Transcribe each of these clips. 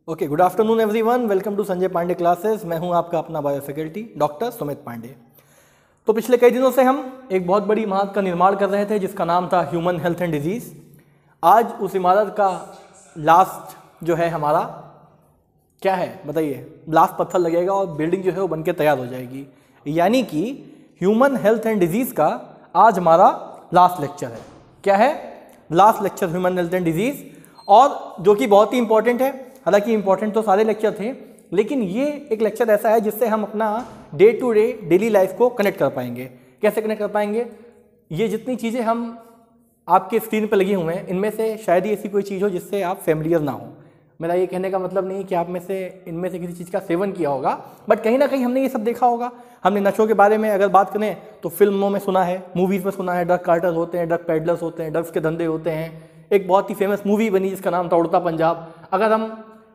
Okay, good afternoon everyone, welcome to Sanjay Pandey classes. मैं हूं आपका अपना bio faculty doctor Sumit Pandey. तो पिछले कई दिनों से हम एक बहुत बड़ी इमारत का निर्माण कर रहे थे जिसका नाम था ह्यूमन हेल्थ एंड डिजीज़। आज उस इमारत का लास्ट जो है हमारा क्या है बताइए, लास्ट पत्थर लगेगा और बिल्डिंग जो है वो बनके तैयार हो जाएगी। यानी कि ह्यूमन हेल्थ एंड डिजीज़ का आज हमारा लास्ट लेक्चर है। क्या है? Last lecture human health and disease, और जो कि बहुत ही इंपॉर्टेंट है। हालांकि इंपॉर्टेंट तो सारे लेक्चर थे, लेकिन ये एक लेक्चर ऐसा है जिससे हम अपना day to day daily life को कनेक्ट कर पाएंगे। कैसे कनेक्ट कर पाएंगे? ये जितनी चीज़ें हम आपके स्क्रीन पर लगी हुए हैं, इनमें से शायद ही ऐसी कोई चीज़ हो जिससे आप फेमिलियर ना हो। मेरा ये कहने का मतलब नहीं कि आप में से इनमें से किसी चीज़ का सेवन किया होगा, बट कहीं ना कहीं हमने ये सब देखा होगा। हमने नशों के बारे में अगर बात करें तो फिल्मों में सुना है, मूवीज़ में सुना है, ड्रग कार्टर्स होते हैं, ड्रग पेडलर्स होते हैं, ड्रग्स के धंधे होते हैं। एक बहुत ही फेमस मूवी बनी जिसका नाम था उड़ता पंजाब। अगर हम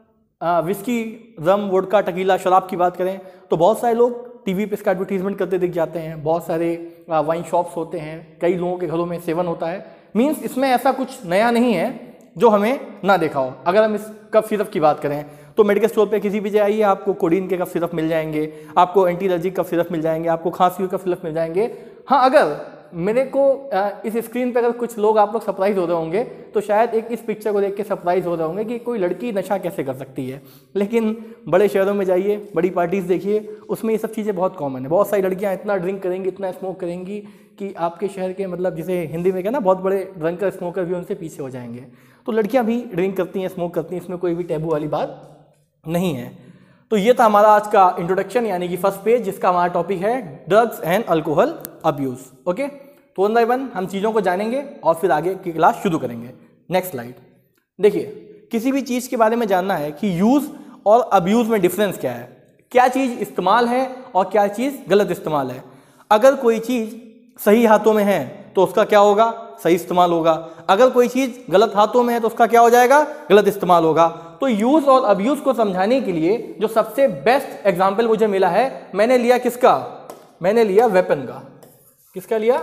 विस्की, रम, वोडका, टकीला, शराब की बात करें तो बहुत सारे लोग टीवी पे इसका एडवर्टीजमेंट करते दिख जाते हैं। बहुत सारे वाइन शॉप्स होते हैं, कई लोगों के घरों में सेवन होता है। मीन्स इसमें ऐसा कुछ नया नहीं है जो हमें ना देखा हो। अगर हम इस कफ सिरप की बात करें तो मेडिकल स्टोर पे किसी भी जाइए, आपको कोडीन के कफ सिरप मिल जाएंगे, आपको एंटी एलर्जिक कफ सिरप मिल जाएंगे, आपको खांसी के कफ सिरप मिल जाएंगे। हाँ, अगर मेरे को इस स्क्रीन पे अगर कुछ लोग आप लोग सरप्राइज हो रहे होंगे तो शायद एक इस पिक्चर को देख के सरप्राइज हो रहे होंगे कि कोई लड़की नशा कैसे कर सकती है। लेकिन बड़े शहरों में जाइए, बड़ी पार्टीज़ देखिए, उसमें ये सब चीज़ें बहुत कॉमन है। बहुत सारी लड़कियां इतना ड्रिंक करेंगी, इतना स्मोक करेंगी कि आपके शहर के मतलब जिसे हिंदी में कहना बहुत बड़े ड्रंकर स्मोकर भी उनसे पीछे हो जाएंगे। तो लड़कियाँ भी ड्रिंक करती हैं, स्मोक करती हैं, इसमें कोई भी टैबू वाली बात नहीं है। तो ये था हमारा आज का इंट्रोडक्शन, यानी कि फर्स्ट पेज, जिसका हमारा टॉपिक है drugs and alcohol abuse. Okay, तो वन बाय वन हम चीज़ों को जानेंगे और फिर आगे की क्लास शुरू करेंगे। नेक्स्ट स्लाइड देखिए। किसी भी चीज़ के बारे में जानना है कि यूज़ और अब्यूज़ में डिफरेंस क्या है, क्या चीज़ इस्तेमाल है और क्या चीज़ गलत इस्तेमाल है। अगर कोई चीज़ सही हाथों में है तो उसका क्या होगा? सही इस्तेमाल होगा। अगर कोई चीज़ गलत हाथों में है तो उसका क्या हो जाएगा? गलत इस्तेमाल होगा। तो यूज़ और अब्यूज़ को समझाने के लिए जो सबसे बेस्ट एग्जाम्पल मुझे मिला है, मैंने लिया किसका? मैंने लिया वेपन का। किसका लिया?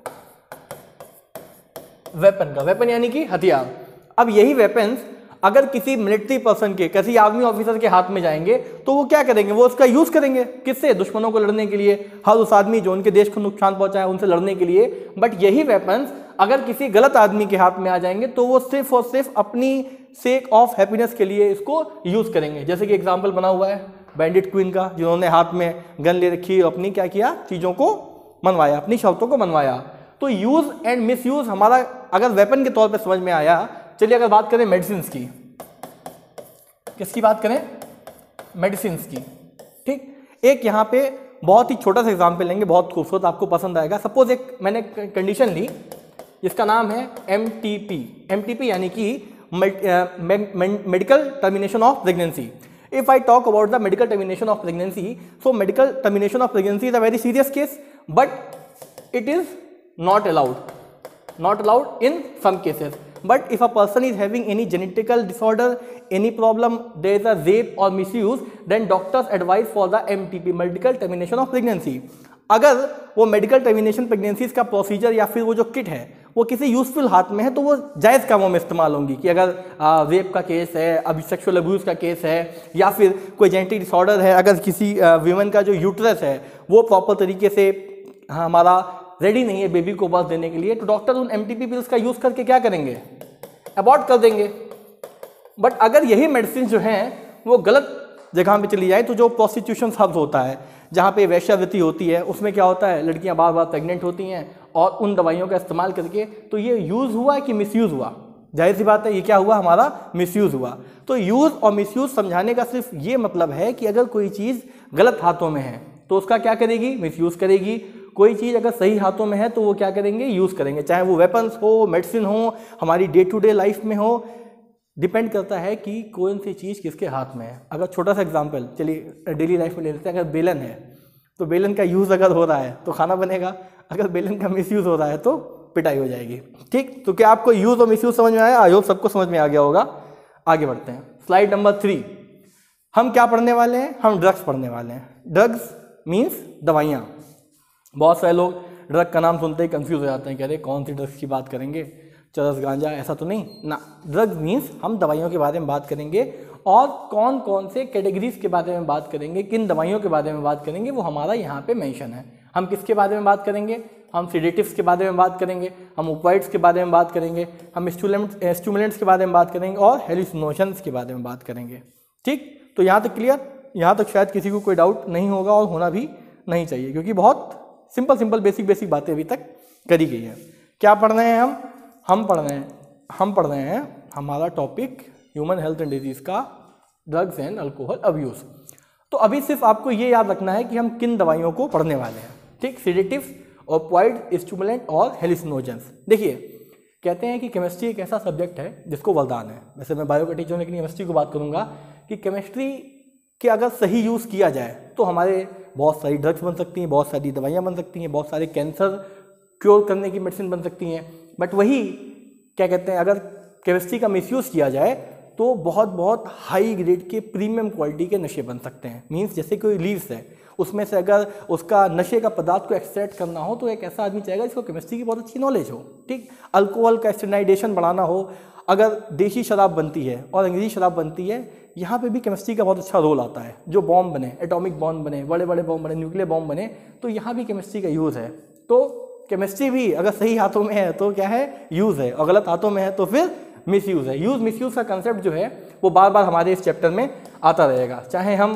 वेपन का। वेपन यानी कि हथियार। अब यही वेपन्स अगर किसी मिलिट्री पर्सन के, किसी आर्मी ऑफिसर के हाथ में जाएंगे तो वो क्या करेंगे? वो उसका यूज करेंगे किससे? दुश्मनों को लड़ने के लिए, हर उस आदमी जो उनके देश को नुकसान पहुंचाए उनसे लड़ने के लिए। बट यही वेपन्स अगर किसी गलत आदमी के हाथ में आ जाएंगे तो वो सिर्फ और सिर्फ अपनी सेक ऑफ हैप्पीनेस के लिए इसको यूज करेंगे। जैसे कि एग्जाम्पल बना हुआ है बैंडिट क्वीन का, जिन्होंने हाथ में गन ले रखी और अपनी क्या किया, चीज़ों को मनवाया, अपनी शर्तों को मनवाया। तो यूज एंड मिस यूज हमारा अगर वेपन के तौर पे समझ में आया। चलिए अगर बात करें मेडिसिन की, किसकी बात करें? मेडिसिन की। ठीक, एक यहाँ पे बहुत ही छोटा सा एग्जाम्पल लेंगे, बहुत खूबसूरत, आपको पसंद आएगा। सपोज एक मैंने कंडीशन ली जिसका नाम है MTP। MTP यानी कि medical termination of pregnancy. If I talk about the medical termination of pregnancy, so medical termination of pregnancy is a very serious case, but it is not allowed in some cases. But if a person is having any genetical disorder, any problem, there is a rape or misuse, then doctors advise for the MTP, medical termination of pregnancy. अगर वो medical termination pregnancies का procedure या फिर वो जो kit है वो किसी यूजफुल हाथ में है तो वो जायज़ कामों में इस्तेमाल होंगी। कि अगर रेप का केस है, अभी सेक्सुअल अब्यूज़ का केस है, या फिर कोई जेनेटिक डिसऑर्डर है, अगर किसी वीमेन का जो यूट्रस है वो प्रॉपर तरीके से हमारा रेडी नहीं है बेबी को बर्थ देने के लिए, तो डॉक्टर उन MTP पिल्स का यूज़ करके क्या करेंगे? अबॉर्ट कर देंगे। बट अगर यही मेडिसिन जो हैं वो गलत जगह पे चली जाए तो जो प्रोस्टिट्यूशन हब्स होता है, जहाँ पे वेश्यावृत्ति होती है, उसमें क्या होता है? लड़कियाँ बार बार प्रेग्नेंट होती हैं और उन दवाइयों का इस्तेमाल करके। तो ये यूज़ हुआ कि मिसयूज़ हुआ? जाहिर सी बात है, ये क्या हुआ? हमारा मिसयूज़ हुआ। तो यूज़ और मिसयूज़ समझाने का सिर्फ ये मतलब है कि अगर कोई चीज़ गलत हाथों में है तो उसका क्या करेगी? मिसयूज़ करेगी। कोई चीज़ अगर सही हाथों में है तो वो क्या करेंगे? यूज़ करेंगे। चाहे वो वेपन्स हो, मेडिसिन हो, हमारी डे टू डे लाइफ में हो, डिपेंड करता है कि कौन सी चीज़ किसके हाथ में है। अगर छोटा सा एग्जांपल चलिए डेली लाइफ में ले लेते हैं। अगर बेलन है तो बेलन का यूज़ अगर हो रहा है तो खाना बनेगा, अगर बेलन का मिसयूज़ हो रहा है तो पिटाई हो जाएगी। ठीक, तो क्या आपको यूज़ और मिसयूज़ समझ में आया? आई होप सबको समझ में आ गया होगा। आगे बढ़ते हैं, स्लाइड नंबर 3। हम क्या पढ़ने वाले हैं? हम ड्रग्स पढ़ने वाले हैं। ड्रग्स मीन्स दवाइयाँ। बहुत सारे लोग ड्रग का नाम सुनते ही कंफ्यूज हो जाते हैं, कह रहे कौन सी ड्रग्स की बात करेंगे, चरस गांजा, ऐसा तो नहीं ना। ड्रग्स मीन्स हम दवाइयों के बारे में बात करेंगे और कौन कौन से कैटेगरीज के बारे में बात करेंगे, किन दवाइयों के बारे में बात करेंगे, वो हमारा यहाँ पे मेंशन है। हम किसके बारे में बात करेंगे, हम सिडेटिव्स के बारे में बात करेंगे, हम ओपिएट्स के बारे में बात करेंगे, हम स्टिमुलेंट्स के बारे में बात करेंगे और हेलुसिनोशंस के बारे में बात करेंगे। ठीक, तो यहाँ तक क्लियर? यहाँ तक शायद किसी को कोई डाउट नहीं होगा और होना भी नहीं चाहिए, क्योंकि बहुत सिंपल बेसिक बातें अभी तक करी गई है। क्या पढ़ रहे हैं हम पढ़ रहे हैं हमारा topic human health and disease का ड्रग्स एंड अल्कोहल अब्यूज़। तो अभी सिर्फ आपको ये याद रखना है कि हम किन दवाइयों को पढ़ने वाले हैं। ठीक, सिडेटिव्स, ओपिएट, स्टिमुलेंट और हेलुसिनोजेंस। देखिए, कहते हैं कि केमिस्ट्री एक ऐसा सब्जेक्ट है जिसको वरदान है। वैसे मैं बायो का टीचर हूं, लेकिन केमिस्ट्री को बात करूंगा कि केमिस्ट्री के अगर सही यूज़ किया जाए तो हमारे बहुत सारी ड्रग्स बन सकती हैं, बहुत सारी दवाइयाँ बन सकती हैं, बहुत सारे कैंसर क्योर करने की मेडिसिन बन सकती हैं। बट वही क्या कहते हैं, अगर केमिस्ट्री का मिसयूज़ किया जाए तो बहुत हाई ग्रेड के प्रीमियम क्वालिटी के नशे बन सकते हैं। मींस जैसे कोई लीव्स है, उसमें से अगर उसका नशे का पदार्थ को एक्सट्रैक्ट करना हो तो एक ऐसा आदमी चाहेगा जिसको केमिस्ट्री की बहुत अच्छी नॉलेज हो। ठीक, अल्कोहल का स्टैंडर्डाइजेशन बढ़ाना हो, अगर देशी शराब बनती है और अंग्रेजी शराब बनती है, यहाँ पे भी केमिस्ट्री का बहुत अच्छा रोल आता है। जो बॉम्ब बने, एटॉमिक बॉम्ब बने, बड़े बॉम्ब बने, न्यूक्लियर बॉम्ब बने, तो यहाँ भी केमिस्ट्री का यूज़ है। तो केमिस्ट्री भी अगर सही हाथों में है तो क्या है, यूज़ है, और गलत हाथों में है तो फिर मिसयूज़ है। यूज़ मिसयूज़ का कंसेप्ट जो है वो बार बार हमारे इस चैप्टर में आता रहेगा। चाहे हम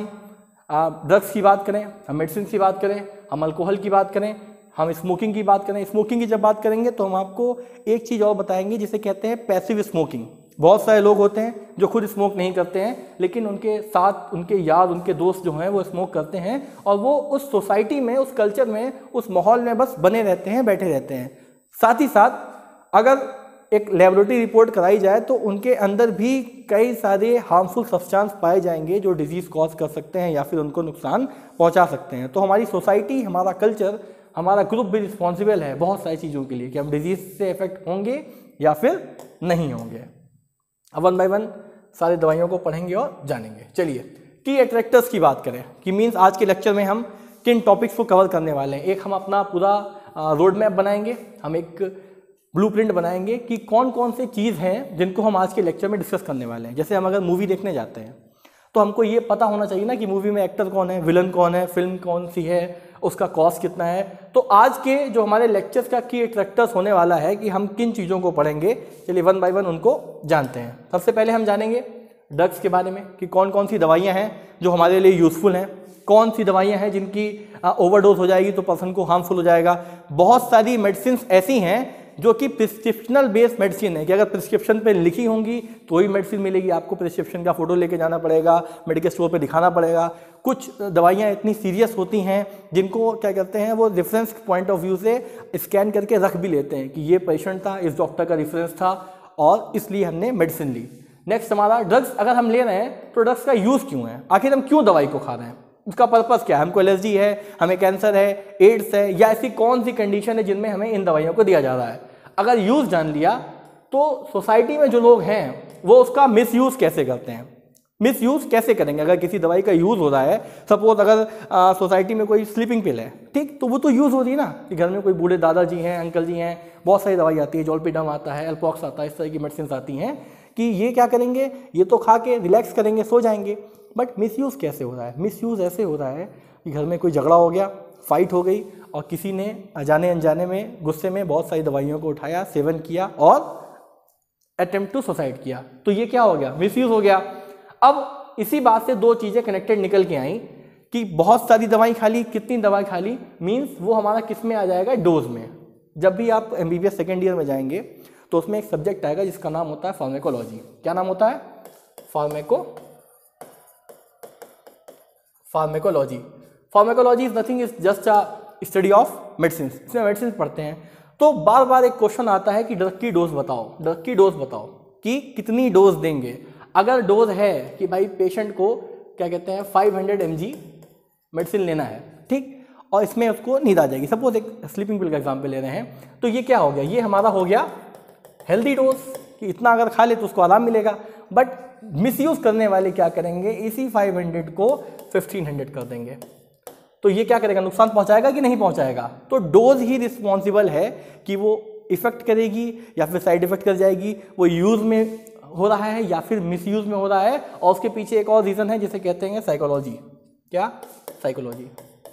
ड्रग्स की बात करें, हम मेडिसिन की बात करें, हम अल्कोहल की बात करें, हम स्मोकिंग की बात करें। स्मोकिंग की जब बात करेंगे तो हम आपको एक चीज़ और बताएंगे जिसे कहते हैं पैसिव स्मोकिंग। बहुत सारे लोग होते हैं जो खुद स्मोक नहीं करते हैं, लेकिन उनके साथ उनके यार, उनके दोस्त जो हैं वो स्मोक करते हैं, और वो उस सोसाइटी में, उस कल्चर में, उस माहौल में बस बने रहते हैं, बैठे रहते हैं। साथ ही साथ अगर एक लेबोरेटरी रिपोर्ट कराई जाए तो उनके अंदर भी कई सारे हार्मफुल सब्सटेंस पाए जाएंगे जो डिजीज़ कॉज कर सकते हैं या फिर उनको नुकसान पहुंचा सकते हैं। तो हमारी सोसाइटी, हमारा कल्चर, हमारा ग्रुप भी रिस्पॉन्सिबल है बहुत सारी चीज़ों के लिए कि हम डिजीज़ से इफेक्ट होंगे या फिर नहीं होंगे। अब वन बाय वन सारी दवाइयों को पढ़ेंगे और जानेंगे। चलिए, की अट्रैक्टर्स की बात करें कि मीन्स आज के लेक्चर में हम किन टॉपिक्स को कवर करने वाले हैं। एक हम अपना पूरा रोड मैप बनाएंगे, हम एक ब्लूप्रिंट बनाएंगे कि कौन कौन से चीज़ हैं जिनको हम आज के लेक्चर में डिस्कस करने वाले हैं। जैसे हम अगर मूवी देखने जाते हैं तो हमको ये पता होना चाहिए ना कि मूवी में एक्टर कौन है, विलन कौन है, फिल्म कौन सी है, उसका कॉस्ट कितना है। तो आज के जो हमारे लेक्चर्स का की अट्रैक्टर्स होने वाला है कि हम किन चीज़ों को पढ़ेंगे। चलिए वन बाय वन उनको जानते हैं। सबसे पहले हम जानेंगे ड्रग्स के बारे में कि कौन कौन सी दवाइयाँ हैं जो हमारे लिए यूज़फुल हैं, कौन सी दवाइयाँ हैं जिनकी ओवरडोज हो जाएगी तो पर्सन को हार्मफुल हो जाएगा। बहुत सारी मेडिसिन ऐसी हैं जो कि प्रिस्क्रिप्शनल बेस्ड मेडिसिन है कि अगर प्रिस्क्रिप्शन पे लिखी होंगी तो ही मेडिसिन मिलेगी, आपको प्रिस्क्रिप्शन का फोटो लेके जाना पड़ेगा, मेडिकल स्टोर पे दिखाना पड़ेगा। कुछ दवाइयाँ इतनी सीरियस होती हैं जिनको क्या कहते हैं, वो रेफरेंस पॉइंट ऑफ व्यू से स्कैन करके रख भी लेते हैं कि ये पेशेंट था, इस डॉक्टर का रेफरेंस था और इसलिए हमने मेडिसिन ली। नेक्स्ट हमारा ड्रग्स अगर हम ले रहे हैं तो ड्रग्स का यूज़ क्यों है, आखिर हम क्यों दवाई को खा रहे हैं, उसका पर्पस क्या है, हमको एलर्जी है, हमें कैंसर है, एड्स है, या ऐसी कौन सी कंडीशन है जिनमें हमें इन दवाइयों को दिया जा रहा है। अगर यूज़ जान लिया तो सोसाइटी में जो लोग हैं वो उसका मिसयूज़ कैसे करते हैं, मिसयूज़ कैसे करेंगे। अगर किसी दवाई का यूज़ हो रहा है, सपोज अगर सोसाइटी में कोई स्लीपिंग पिल है, ठीक, तो वो तो यूज़ हो रही है ना कि घर में कोई बूढ़े दादाजी हैं, अंकल जी हैं, बहुत सारी दवाई आती है, जोलपीडम आता है, एल्पॉक्स आता है, इस तरह की मेडिसिन आती हैं कि ये क्या करेंगे, ये तो खा के रिलैक्स करेंगे, सो जाएंगे। बट मिसयूज़ कैसे हो रहा है, मिसयूज़ ऐसे हो रहा है कि घर में कोई झगड़ा हो गया, फाइट हो गई और किसी ने अजाने अनजाने में गुस्से में बहुत सारी दवाइयों को उठाया, सेवन किया और अटेम्प्ट टू सुसाइड किया, तो ये क्या हो गया, मिसयूज़ हो गया। अब इसी बात से दो चीज़ें कनेक्टेड निकल के आई कि बहुत सारी दवाई खा ली, कितनी दवाई खा ली, मीन्स वो हमारा किस में आ जाएगा, डोज में। जब भी आप MBBS सेकेंड ईयर में जाएंगे तो उसमें एक सब्जेक्ट आएगा जिसका नाम होता है फार्मेकोलॉजी। क्या नाम होता है, pharmacology. Pharmacology is nothing, is just a study of medicine. इसमें मेडिसिन पढ़ते हैं तो बार बार एक क्वेश्चन आता है कि ड्रग की डोज बताओ, ड्रग की डोज बताओ कि कितनी डोज देंगे। अगर डोज है कि भाई पेशेंट को क्या कहते हैं 500 mg मेडिसिन लेना है, ठीक, और इसमें उसको नींद आ जाएगी, सपोज एक स्लीपिंग पिल का एग्जाम्पल ले रहे हैं, तो ये क्या हो गया, ये हमारा हो गया हेल्दी डोज कि इतना अगर खा ले तो उसको आराम मिलेगा। बट मिसयूज करने वाले क्या करेंगे, इसी 500 को 1500 कर देंगे, तो ये क्या करेगा, नुकसान पहुंचाएगा कि नहीं पहुंचाएगा। तो डोज ही रिस्पॉन्सिबल है कि वो इफेक्ट करेगी या फिर साइड इफेक्ट कर जाएगी, वो यूज़ में हो रहा है या फिर मिसयूज में हो रहा है, और उसके पीछे एक और रीज़न है जिसे कहते हैं साइकोलॉजी। क्या? साइकोलॉजी।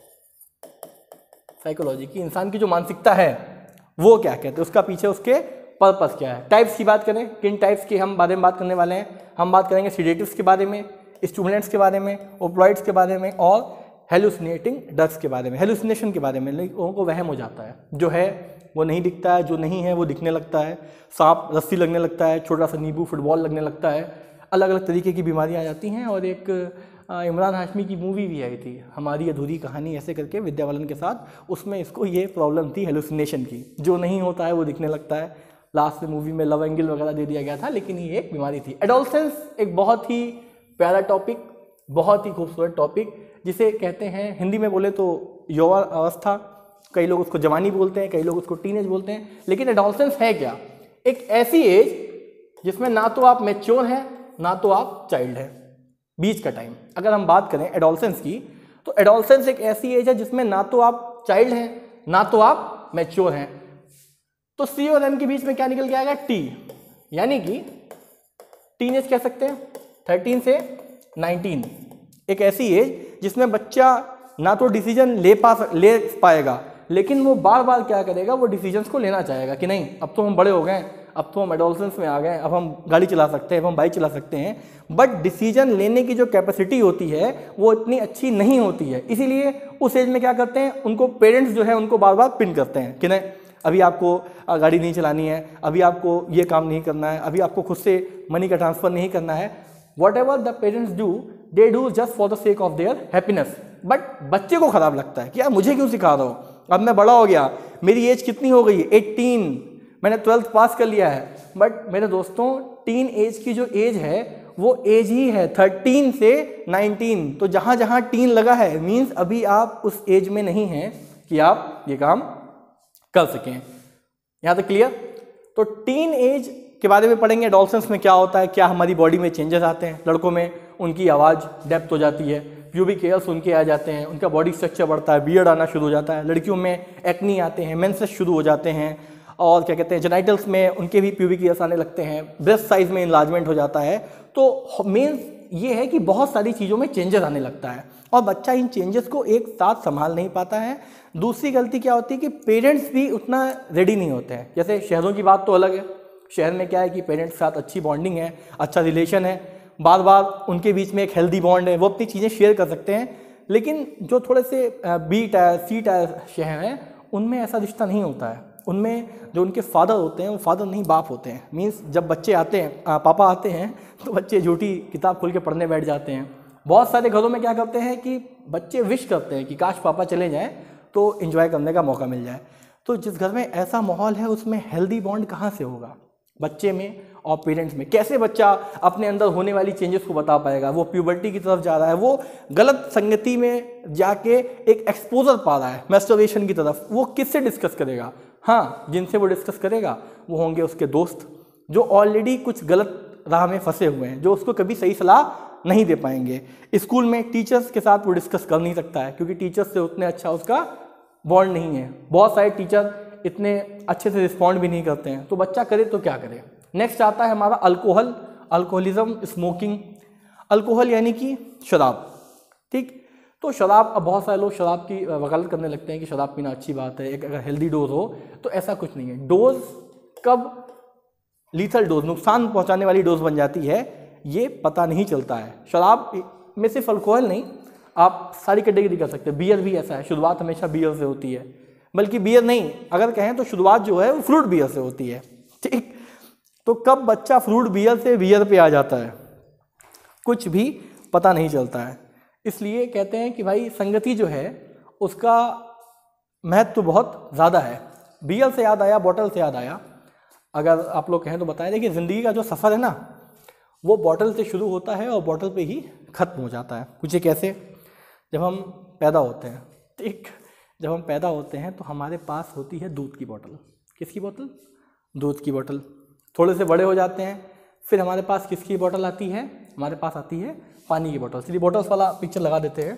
साइकोलॉजी की इंसान की जो मानसिकता है वो क्या कहते हैं, उसका पीछे उसके पर्पस क्या है। टाइप्स की बात करें, किन टाइप्स की हम बारे में बात करने वाले हैं? हम बात करेंगे सीडेटिव्स के बारे में, स्टिमुलेंट्स के बारे में, ओपियोइड्स के बारे में, और हेलुसिनेटिंग ड्रग्स के बारे में। हेलुसिनेशन के बारे में लोगों को वहम हो जाता है, जो है वो नहीं दिखता है, जो नहीं है वो दिखने लगता है, सांप रस्सी लगने लगता है, छोटा सा नींबू फुटबॉल लगने लगता है, अलग अलग तरीके की बीमारियां आ जाती हैं। और एक इमरान हाशमी की मूवी भी आई थी, हमारी अधूरी कहानी ऐसे करके, विद्या बालन के साथ। उसमें इसको ये प्रॉब्लम थी हेलुसिनेशन की, जो नहीं होता है वो दिखने लगता है। लास्ट में मूवी में लव एंगल वगैरह दे दिया गया था, लेकिन ये एक बीमारी थी। एडोलसेंस एक बहुत ही प्यारा टॉपिक, बहुत ही खूबसूरत टॉपिक, जिसे कहते हैं हिंदी में बोले तो यौवन अवस्था, कई लोग उसको जवानी बोलते हैं, कई लोग उसको टीनेज बोलते हैं। लेकिन एडोलसेंस है क्या? एक ऐसी एज जिसमें ना तो आप मैच्योर हैं ना तो आप चाइल्ड हैं, बीच का टाइम। अगर हम बात करें एडोलसेंस की, तो एडोलसेंस एक ऐसी एज है जिसमें ना तो आप चाइल्ड हैं ना तो आप मैच्योर हैं। तो सी और एम के बीच में क्या निकल के आएगा? टी, यानी कि टीनेज कह सकते हैं, 13 से 19। एक ऐसी एज जिसमें बच्चा ना तो डिसीजन ले पाएगा, लेकिन वो बार बार क्या करेगा, वो डिसीजंस को लेना चाहेगा कि नहीं अब तो हम बड़े हो गए, अब तो हम एडोलसेंस में आ गए, अब हम गाड़ी चला सकते हैं, अब हम बाइक चला सकते हैं। बट डिसीजन लेने की जो कैपेसिटी होती है वो इतनी अच्छी नहीं होती है। इसीलिए उस एज में क्या करते हैं, उनको पेरेंट्स जो है उनको बार बार पिन करते हैं कि नहीं अभी आपको गाड़ी नहीं चलानी है, अभी आपको ये काम नहीं करना है, अभी आपको खुद से मनी का ट्रांसफर नहीं करना है। Whatever the parents do, they do just for the sake of their happiness. But बच्चे को खराब लगता है कि यार मुझे क्यों सिखा रहा हो, अब मैं बड़ा हो गया, मेरी एज कितनी हो गई, 18, मैंने 12th पास कर लिया है। बट मेरे दोस्तों, टीन एज की जो एज है वो एज ही है 13 से 19। तो जहाँ जहाँ टीन लगा है मीन्स अभी आप उस एज में नहीं हैं कि आप ये काम कर सकें। यहाँ तक क्लियर? तो टीन एज के बारे में पढ़ेंगे, एडोलसेंस में क्या होता है, क्या हमारी बॉडी में चेंजेस आते हैं। लड़कों में उनकी आवाज़ डेप्थ हो जाती है, प्यूबिक हेयर्स उनके आ जाते हैं, उनका बॉडी स्ट्रक्चर बढ़ता है, बियर्ड आना शुरू हो जाता है। लड़कियों में एक्नी आते हैं, मेंसेस शुरू हो जाते हैं, और क्या कहते हैं जेनाइटल्स में उनके भी प्यूबिक हेयर्स आने लगते हैं, ब्रेस्ट साइज में इनलार्जमेंट हो जाता है। तो मेन ये है कि बहुत सारी चीज़ों में चेंजेस आने लगता है और बच्चा इन चेंजेस को एक साथ संभाल नहीं पाता है। दूसरी गलती क्या होती है कि पेरेंट्स भी उतना रेडी नहीं होते हैं। जैसे शहरों की बात तो अलग है, शहर में क्या है कि पेरेंट्स के साथ अच्छी बॉन्डिंग है, अच्छा रिलेशन है, बार बार उनके बीच में एक हेल्दी बॉन्ड है, वो अपनी चीज़ें शेयर कर सकते हैं। लेकिन जो थोड़े से बी टायर सी टायर शहर हैं उनमें ऐसा रिश्ता नहीं होता है। उनमें जो उनके फादर होते हैं वो फादर नहीं बाप होते हैं। मीन्स जब बच्चे आते हैं, पापा आते हैं, तो बच्चे झूठी किताब खोल के पढ़ने बैठ जाते हैं। बहुत सारे घरों में क्या करते हैं कि बच्चे विश करते हैं कि काश पापा चले जाएं तो एंजॉय करने का मौका मिल जाए। तो जिस घर में ऐसा माहौल है उसमें हेल्दी बॉन्ड कहाँ से होगा बच्चे में और पेरेंट्स में? कैसे बच्चा अपने अंदर होने वाली चेंजेस को बता पाएगा? वो प्यूबर्टी की तरफ जा रहा है, वो गलत संगति में जाके एक एक्सपोजर पा रहा है मैस्टरबेशन की तरफ, वो किससे डिस्कस करेगा? हाँ, जिनसे वो डिस्कस करेगा वो होंगे उसके दोस्त, जो ऑलरेडी कुछ गलत राह में फंसे हुए हैं, जो उसको कभी सही सलाह नहीं दे पाएंगे। स्कूल में टीचर्स के साथ वो डिस्कस कर नहीं सकता है क्योंकि टीचर्स से उतने अच्छा उसका बॉन्ड नहीं है। बहुत सारे टीचर इतने अच्छे से रिस्पॉन्ड भी नहीं करते हैं, तो बच्चा करे तो क्या करे? नेक्स्ट आता है हमारा अल्कोहल, अल्कोहलिज्म, स्मोकिंग। अल्कोहल यानी कि शराब, ठीक? तो शराब, अब बहुत सारे लोग शराब की वकालत करने लगते हैं कि शराब पीना अच्छी बात है, एक अगर हेल्दी डोज हो, तो ऐसा कुछ नहीं है। डोज कब लीथल डोज, नुकसान पहुंचाने वाली डोज बन जाती है, ये पता नहीं चलता है। शराब में सिर्फ अल्कोहल नहीं, आप सारी कैटेगरी कर सकते हैं। बियर भी ऐसा है, शुरुआत हमेशा बियर से होती है, बल्कि बियर नहीं, अगर कहें तो शुरुआत जो है वो फ्रूट बियर से होती है, ठीक? तो कब बच्चा फ्रूट बियर से बियर पे आ जाता है कुछ भी पता नहीं चलता है। इसलिए कहते हैं कि भाई संगति जो है उसका महत्व तो बहुत ज़्यादा है। बियर से याद आया, बॉटल से याद आया, अगर आप लोग कहें तो बताएं। देखिए, ज़िंदगी का जो सफ़र है ना वो बॉटल से शुरू होता है और बॉटल पे ही ख़त्म हो जाता है। पूछे कैसे? जब हम पैदा होते हैं, ठीक, जब हम पैदा होते हैं तो हमारे पास होती है दूध की बोतल। किसकी बोतल? दूध की बोतल। थोड़े से बड़े हो जाते हैं, फिर हमारे पास किसकी बोतल आती है? हमारे पास आती है पानी की बोतल। चलिए बोतल्स वाला पिक्चर लगा देते हैं।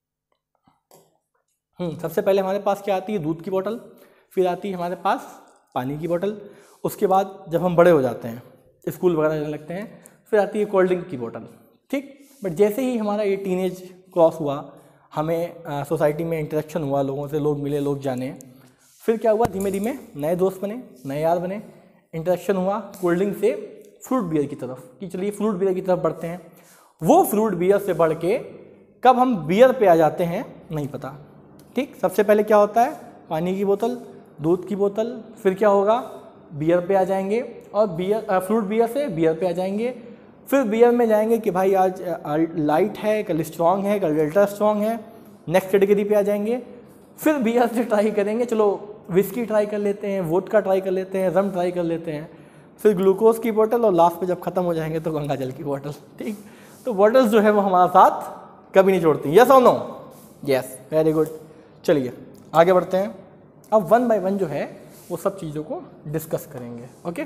सबसे पहले हमारे पास क्या आती है? दूध की बोतल। फिर आती है हमारे पास पानी की बोतल। उसके बाद जब हम बड़े हो जाते हैं, स्कूल वगैरह जाने लगते हैं, फिर आती है कोल्ड ड्रिंक की बोतल, ठीक। बट जैसे ही हमारा ये टीनेज क्रॉस हुआ, हमें सोसाइटी में इंटरेक्शन हुआ, लोगों से लोग मिले, लोग जाने, फिर क्या हुआ, धीमे धीमे नए दोस्त बने, नए यार बने, इंटरेक्शन हुआ कोल्ड ड्रिंक से फ्रूट बियर की तरफ, कि चलिए फ्रूट बियर की तरफ बढ़ते हैं। वो फ्रूट बियर से बढ़ के कब हम बियर पे आ जाते हैं नहीं पता, ठीक। सबसे पहले क्या होता है, पानी की बोतल, दूध की बोतल, फिर क्या होगा, बियर पे आ जाएंगे, और बियर फ्रूट बियर से बियर पे आ जाएंगे, फिर बियर में जाएंगे कि भाई आज लाइट है, कल स्ट्रॉन्ग है, कल अल्ट्रा स्ट्रॉन्ग है, नेक्स्ट कैटेगरी पे आ जाएंगे। फिर बियर से ट्राई करेंगे, चलो विस्की ट्राई कर लेते हैं, वोडका ट्राई कर लेते हैं, रम ट्राई कर लेते हैं, फिर ग्लूकोज की बोतल, और लास्ट पे जब खत्म हो जाएंगे तो गंगा जल की बोतल, ठीक। तो बॉटल्स जो है वो हमारा साथ कभी नहीं छोड़ती, यस और नो? Yes, very good. चलिए आगे बढ़ते हैं। अब 1 बाय 1 जो है वो सब चीज़ों को डिस्कस करेंगे, ओके।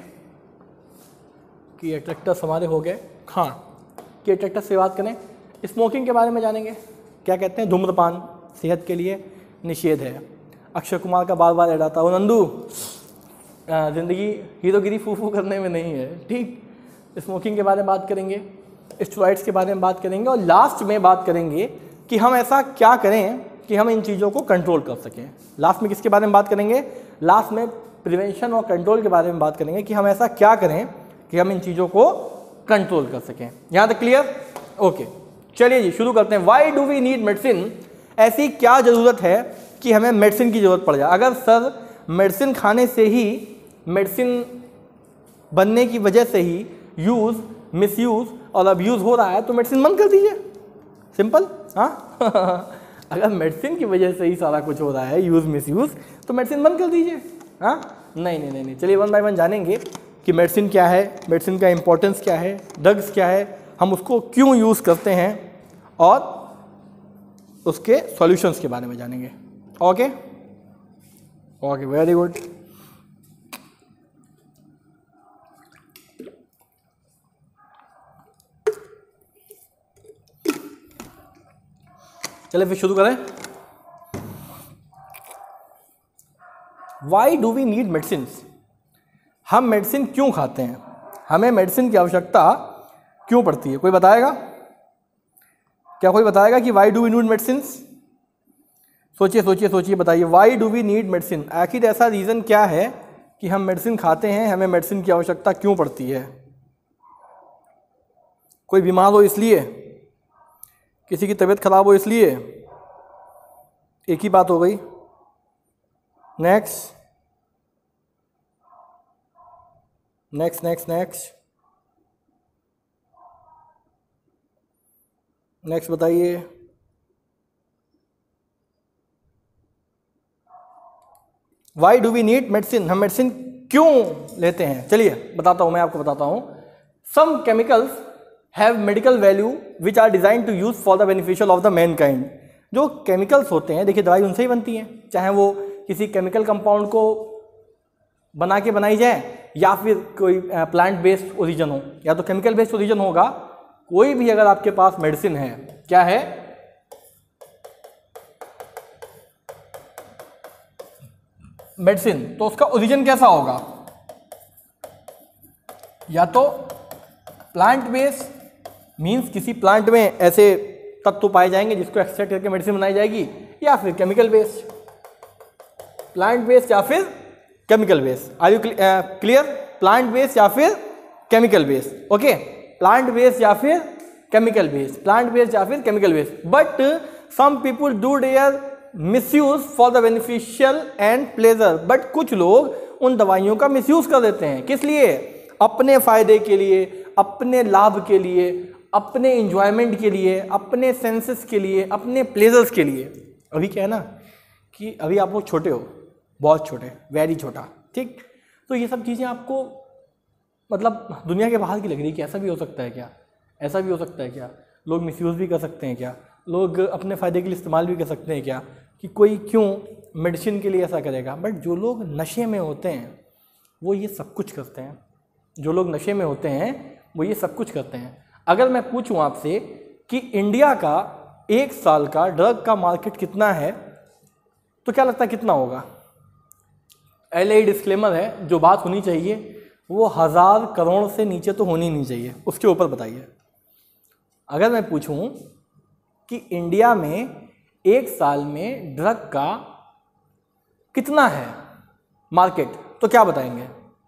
कि अट्रैक्टर्स हमारे हो गए, हाँ, कि अट्रैक्टर्स से बात करें, स्मोकिंग के बारे में जानेंगे। क्या कहते हैं, धूम्रपान सेहत के लिए निषेध है। अक्षय कुमार का बार बार ऐड आता है, वो नंदू ज़िंदगी हीरोगिरी फूफू करने में नहीं है, ठीक। स्मोकिंग के बारे में बात करेंगे, स्टेरॉइड्स के बारे में बात करेंगे, और लास्ट में बात करेंगे कि हम ऐसा क्या करें कि हम इन चीज़ों को कंट्रोल कर सकें। लास्ट में किसके बारे में बात करेंगे, लास्ट में प्रिवेंशन और कंट्रोल के बारे में बात करेंगे कि हम ऐसा क्या करें कि हम इन चीज़ों को कंट्रोल कर सकें। यहाँ तक क्लियर? ओके, चलिए जी शुरू करते हैं। Why do we need medicine? ऐसी क्या ज़रूरत है कि हमें मेडिसिन की ज़रूरत पड़ जाए? अगर सर मेडिसिन खाने से ही, मेडिसिन बनने की वजह से ही यूज़, मिसयूज़ और अब्यूज़ हो रहा है तो मेडिसिन बंद कर दीजिए, सिंपल। हाँ अगर मेडिसिन की वजह से ही सारा कुछ हो रहा है, यूज़ मिसयूज़, तो मेडिसिन बंद कर दीजिए। हाँ, नहीं, चलिए 1 बाय 1 जानेंगे कि मेडिसिन क्या है, मेडिसिन का इंपॉर्टेंस क्या है, ड्रग्स क्या है, हम उसको क्यों यूज़ करते हैं, और उसके सॉल्यूशंस के बारे में जानेंगे। Okay, very good. चलिए फिर शुरू करें। Why do we need medicine? हम मेडिसिन क्यों खाते हैं, हमें मेडिसिन की आवश्यकता क्यों पड़ती है? कोई बताएगा? क्या कोई बताएगा कि why do we need medicine? सोचिए, बताइए, why do we need medicine? आखिर ऐसा रीज़न क्या है कि हम मेडिसिन खाते हैं, हमें मेडिसिन की आवश्यकता क्यों पड़ती है? कोई बीमार हो इसलिए, किसी की तबीयत खराब हो इसलिए? एक ही बात हो गई। नेक्स्ट बताइए। Why do we need medicine? हम मेडिसिन क्यों लेते हैं? चलिए बताता हूं, मैं आपको बताता हूं। Some chemicals have medical value which are design to use for the beneficial of the mankind. जो केमिकल्स होते हैं, देखिए दवाई उनसे ही बनती है, चाहे वो किसी केमिकल कंपाउंड को बना के बनाई जाए या फिर कोई प्लांट बेस्ड ओरिजिन हो, या तो केमिकल बेस्ड ओरिजिन होगा। कोई भी अगर आपके पास मेडिसिन है, क्या है, मेडिसिन, तो उसका ओरिजिन कैसा होगा? या तो प्लांट बेस्ड, मींस किसी प्लांट में ऐसे तत्व पाए जाएंगे जिसको एक्सट्रैक्ट करके मेडिसिन बनाई जाएगी, या फिर केमिकल बेस्ड, प्लांट बेस्ड या फिर chemical based. Are you clear? Plant based या फिर chemical based. Okay, plant based या फिर केमिकल बेस्ड, प्लांट बेस्ड या फिर chemical based. But some people do their misuse for the beneficial and pleasure. But कुछ लोग उन दवाइयों का मिसयूज कर देते हैं, किस लिए? अपने फायदे के लिए, अपने लाभ के लिए, अपने इंजॉयमेंट के लिए, अपने सेंसेस के लिए, अपने प्लेजर्स के लिए। अभी क्या है ना कि अभी आप लोग छोटे हो, बहुत छोटे, वेरी छोटा, ठीक। तो ये सब चीज़ें आपको मतलब दुनिया के बाहर की लग रही है कि ऐसा भी हो सकता है क्या, ऐसा भी हो सकता है क्या, लोग मिसयूज़ भी कर सकते हैं क्या, लोग अपने फ़ायदे के लिए इस्तेमाल भी कर सकते हैं क्या, कि कोई क्यों मेडिसिन के लिए ऐसा करेगा। बट जो लोग नशे में होते हैं वो ये सब कुछ करते हैं, जो लोग नशे में होते हैं वो ये सब कुछ करते हैं। अगर मैं पूछूं आपसे कि इंडिया का 1 साल का ड्रग का मार्केट कितना है, तो क्या लगता है कितना होगा? LA डिस्क्लेमर है, जो बात होनी चाहिए वो 1000 करोड़ से नीचे तो होनी नहीं चाहिए, उसके ऊपर बताइए। अगर मैं पूछूं कि इंडिया में एक साल में ड्रग का कितना है मार्केट, तो क्या बताएंगे?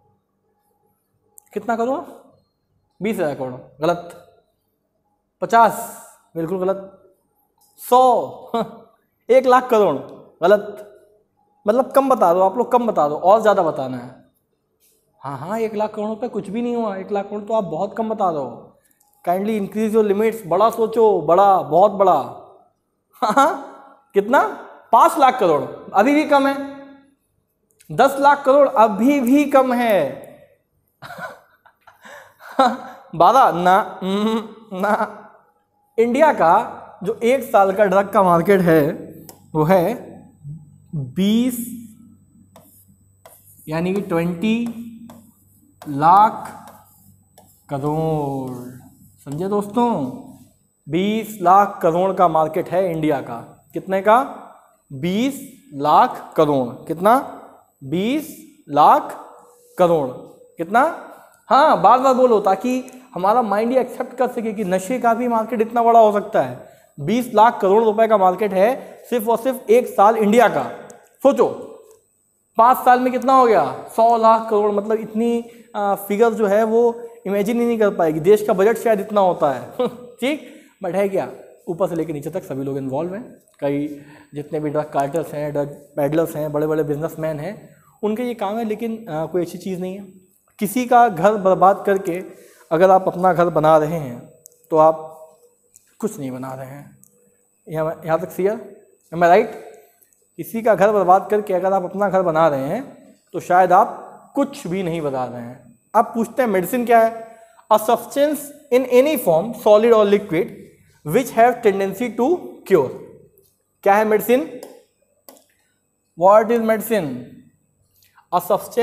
कितना करोड़? 20,000 करोड़? गलत। 50? बिल्कुल गलत। 100? 1 लाख करोड़? गलत। मतलब कम बता दो, आप लोग कम बता दो, और ज़्यादा बताना है। हाँ, 1 लाख करोड़ पे कुछ भी नहीं हुआ। 1 लाख करोड़ तो आप बहुत कम बता दो। Kindly increase your limits. बड़ा सोचो, बड़ा, बहुत बड़ा। हाँ, कितना? 5 लाख करोड़? अभी भी कम है। 10 लाख करोड़? अभी भी कम है। 12? ना। इंडिया का जो एक साल का ड्रग का मार्केट है वो है 20 यानी कि 20 लाख करोड़। समझे दोस्तों? 20 लाख करोड़ का मार्केट है इंडिया का। कितने का? 20 लाख करोड़। कितना? 20 लाख करोड़। कितना? हाँ, बार बार बोलो ताकि हमारा माइंड ये एक्सेप्ट कर सके कि नशे का भी मार्केट इतना बड़ा हो सकता है। 20 लाख करोड़ रुपए का मार्केट है सिर्फ और सिर्फ एक साल इंडिया का। सोचो 5 साल में कितना हो गया? 100 लाख करोड़। मतलब इतनी फिगर जो है वो इमेजिन ही नहीं कर पाएगी। देश का बजट शायद इतना होता है। ठीक, बट है क्या, ऊपर से लेकर नीचे तक सभी लोग इन्वॉल्व हैं। कई जितने भी ड्रग कार्टल्स हैं, ड्रग पैडलर्स हैं, बड़े बड़े बिजनेसमैन हैं, उनके ये काम है। लेकिन कोई अच्छी चीज़ नहीं है। किसी का घर बर्बाद करके अगर आप अपना घर बना रहे हैं तो आप कुछ नहीं बना रहे हैं। यहाँ तक क्लियर? एम आई राइट? किसी का घर बर्बाद करके अगर आप अपना घर बना रहे हैं तो शायद आप कुछ भी नहीं बना रहे हैं। आप पूछते हैं मेडिसिन क्या है? A substance in any form, solid और liquid, which have tendency to cure. क्या है medicine? What is medicine? A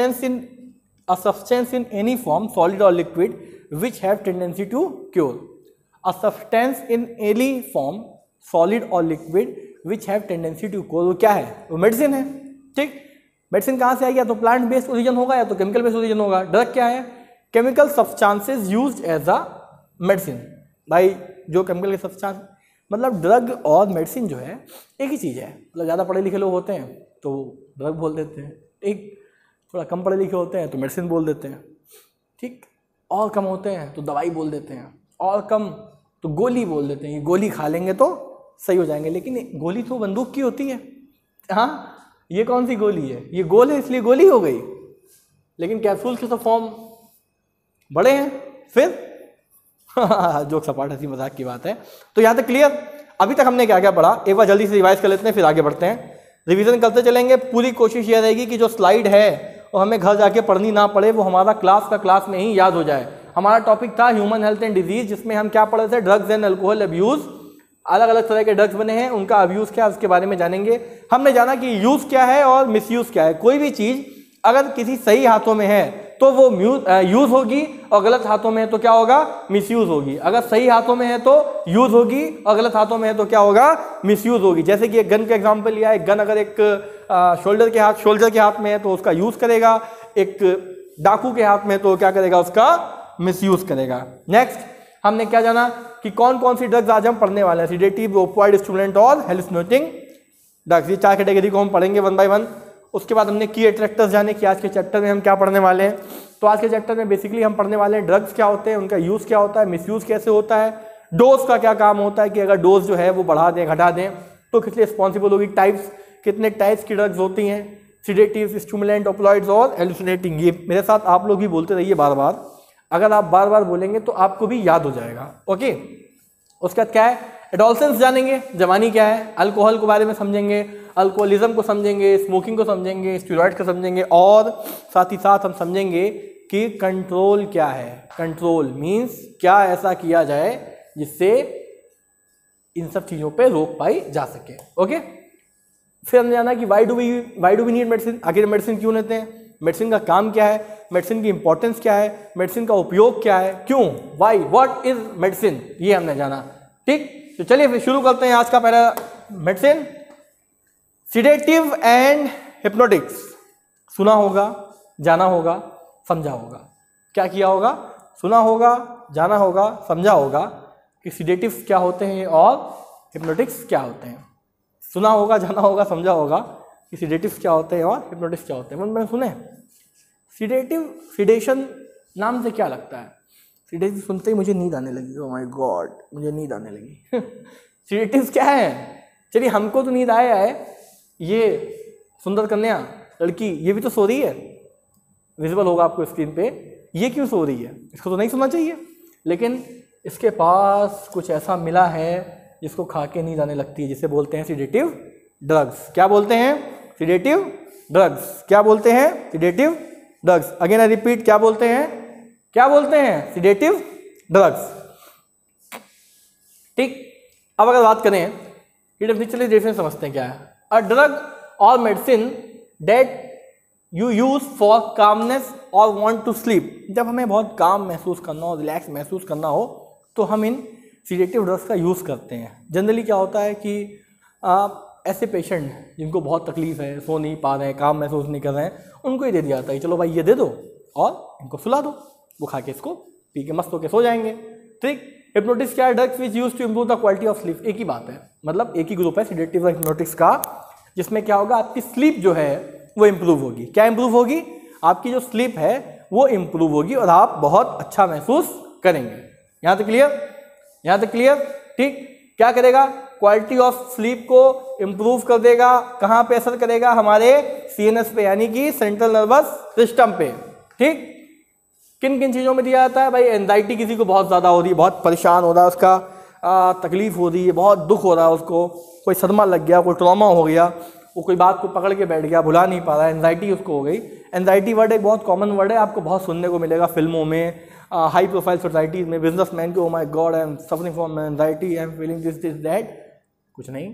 substance in any form, solid और liquid, which have tendency to cure. A substance in any form, solid और liquid, which have tendency to cure. वो क्या है? वो medicine है। ठीक, मेडिसिन कहाँ से आएगी? या तो प्लांट बेस्ड ओरिजिन होगा या तो केमिकल बेस्ड ओरिजिन होगा। ड्रग क्या है? Chemical substances used as a medicine. भाई जो केमिकल के सब्सटेंस, मतलब ड्रग और मेडिसिन जो है एक ही चीज़ है। मतलब ज़्यादा पढ़े लिखे लोग होते हैं तो ड्रग बोल देते हैं, ठीक। थोड़ा कम पढ़े लिखे होते हैं तो मेडिसिन बोल देते हैं, ठीक। और कम होते हैं तो दवाई बोल देते हैं, और कम तो गोली बोल देते हैं। ये गोली खा लेंगे तो सही हो जाएंगे, लेकिन गोली तो बंदूक की होती है। हाँ, ये कौन सी गोली है? ये गोल है इसलिए गोली हो गई, लेकिन कैप्सूल के तो फॉर्म बड़े हैं। फिर जोक सपाट हंसी मजाक की बात है। तो यहाँ तक क्लियर? अभी तक हमने क्या क्या पढ़ा, एक बार जल्दी से रिवाइज कर लेते हैं, फिर आगे बढ़ते हैं। रिवीजन करते चलेंगे। पूरी कोशिश यह रहेगी कि जो स्लाइड है वो हमें घर जाके पढ़नी ना पड़े, वो हमारा क्लास में ही याद हो जाए। हमारा टॉपिक था ह्यूमन हेल्थ एंड डिजीज, जिसमें हम क्या पढ़े थे? Drugs and alcohol abuse. अलग अलग तरह के ड्रग्स बने हैं, उनका अब्यूज क्या है उसके बारे में जानेंगे। हमने जाना कि यूज क्या है और मिसयूज क्या है। कोई भी चीज अगर किसी सही हाथों में है तो वो यूज होगी, और गलत हाथों में है तो क्या होगा? मिसयूज होगी। अगर सही हाथों में है तो यूज होगी, और गलत हाथों में है तो क्या होगा? मिसयूज होगी। जैसे कि एक गन का एग्जांपल लिया, एक गन अगर एक शोल्जर के हाथ में है तो उसका यूज करेगा, एक डाकू के हाथ में तो क्या करेगा? उसका मिसयूज करेगा। नेक्स्ट हमने क्या जाना कि कौन कौन सी ड्रग्स आज हम पढ़ने वाले हैं। सिडेटिव, ओपियोइड, स्टिमुलेंट और हेलुसिनेटिंग ड्रग्स। ये 4 कैटेगरी को हम पढ़ेंगे 1 बाय 1। उसके बाद हमने की अट्रैक्टर्स जाने कि आज के चैप्टर में हम क्या पढ़ने वाले हैं। तो आज के चैप्टर में बेसिकली हम पढ़ने वाले हैं ड्रग्स क्या होते हैं, उनका यूज़ क्या होता है, मिसयूज़ कैसे होता है, डोज का क्या काम होता है कि अगर डोज जो है वो बढ़ा दें घटा दें तो किस लिए रिस्पॉन्सिबल होगी, टाइप्स, कितने टाइप्स की ड्रग्स होती हैं, सिडेटिव, स्टिमुलेंट, ओपियोइड्स और हेलुसिनेटिंग। ये मेरे साथ आप लोग भी बोलते रहिए बार बार। अगर आप बार बार बोलेंगे तो आपको भी याद हो जाएगा। ओके, उसके बाद क्या है? एडोलसेंस जानेंगे, जवानी क्या है, अल्कोहल के बारे में समझेंगे, अल्कोहलिज्म को समझेंगे, स्मोकिंग को समझेंगे, स्टेरॉइड को समझेंगे, और साथ ही साथ हम समझेंगे कि कंट्रोल क्या है। कंट्रोल मीन्स क्या ऐसा किया जाए जिससे इन सब चीज़ों पे रोक पाई जा सके। ओके, फिर हमने जाना कि why do we need medicine. आखिर मेडिसिन क्यों लेते हैं, मेडिसिन का काम क्या है, मेडिसिन की इंपॉर्टेंस क्या है, मेडिसिन का उपयोग क्या है, क्यों, वाई, व्हाट इज मेडिसिन, ये हमने जाना। ठीक, तो चलिए फिर शुरू करते हैं आज का पहला मेडिसिन, सिडेटिव एंड हिप्नोटिक्स। सुना होगा, जाना होगा, समझा होगा। क्या किया होगा? सुना होगा, जाना होगा, समझा होगा कि सीडेटिव्स क्या होते हैं और हिप्नोटिक्स क्या होते हैं। सुना होगा, जाना होगा, समझा होगा कि सीडेटिव्स क्या होते हैं और हिप्नोटिक्स क्या होते हैं। मैंने सुने सीडेशन नाम से क्या लगता है? सीडेटिव सुनते ही मुझे नींद आने लगी। ओह माय गॉड, मुझे नींद आने लगी। सीडेटिव्स क्या है? चलिए हमको तो नींद आया है, ये सुंदर कन्या लड़की ये भी तो सो रही है, विजिबल होगा आपको स्क्रीन पे। ये क्यों सो रही है? इसको तो नहीं सोना चाहिए, लेकिन इसके पास कुछ ऐसा मिला है जिसको खा के नींद आने लगती है, जिसे बोलते हैं सीडेटिव ड्रग्स। क्या बोलते हैं? Sedative drugs. क्या बोलते हैं? Sedative drugs. Again I repeat, क्या बोलते हैं? क्या बोलते हैं? Sedative drugs. ठीक, अब अगर बात करें ये डेफिनेशन समझते हैं क्या है। अ ड्रग और medicine that you use for calmness और वांट टू स्लीप। जब हमें बहुत काम महसूस करना हो, रिलैक्स महसूस करना हो, तो हम इन सीडेटिव ड्रग्स का यूज़ करते हैं। जनरली क्या होता है कि ऐसे पेशेंट जिनको बहुत तकलीफ है, सो नहीं पा रहे हैं, काम महसूस नहीं कर रहे हैं, उनको ही दे दिया जाता है, चलो भाई ये दे दो और इनको सुला दो, वो खा के इसको पी के मस्त होकर सो जाएंगे। ठीक, हिप्नोटिक्स क्या है? Drugs which use to improve the quality of sleep. एक ही बात है, मतलब एक ही ग्रुप है सीडेटिव और हिप्नोटिक्स का, जिसमें क्या होगा, आपकी स्लीप जो है वो इम्प्रूव होगी। क्या इम्प्रूव होगी? आपकी जो स्लीप है वो इम्प्रूव होगी और आप बहुत अच्छा महसूस करेंगे। यहाँ तक क्लियर? यहाँ तक क्लियर? ठीक, क्या करेगा? क्वालिटी ऑफ स्लीप को इम्प्रूव कर देगा। कहाँ पे असर करेगा? हमारे सीएनएस पे, यानी कि सेंट्रल नर्वस सिस्टम पे। ठीक, किन किन चीज़ों में दिया जाता है भाई? एंजाइटी किसी को बहुत ज़्यादा हो रही है, बहुत परेशान हो रहा है, उसका तकलीफ हो रही है, बहुत दुख हो रहा है, उसको कोई सदमा लग गया, कोई ट्रॉमा हो गया, वो कोई बात को पकड़ के बैठ गया, भुला नहीं पा रहा है, एंजाइटी उसको हो गई। एंजाइटी वर्ड एक बहुत कॉमन वर्ड है, आपको बहुत सुनने को मिलेगा फिल्मों में, हाई प्रोफाइल सोसाइटीज़ में। बिजनेसमैन को, oh my god I am suffering from anxiety, I am feeling this this that. कुछ नहीं,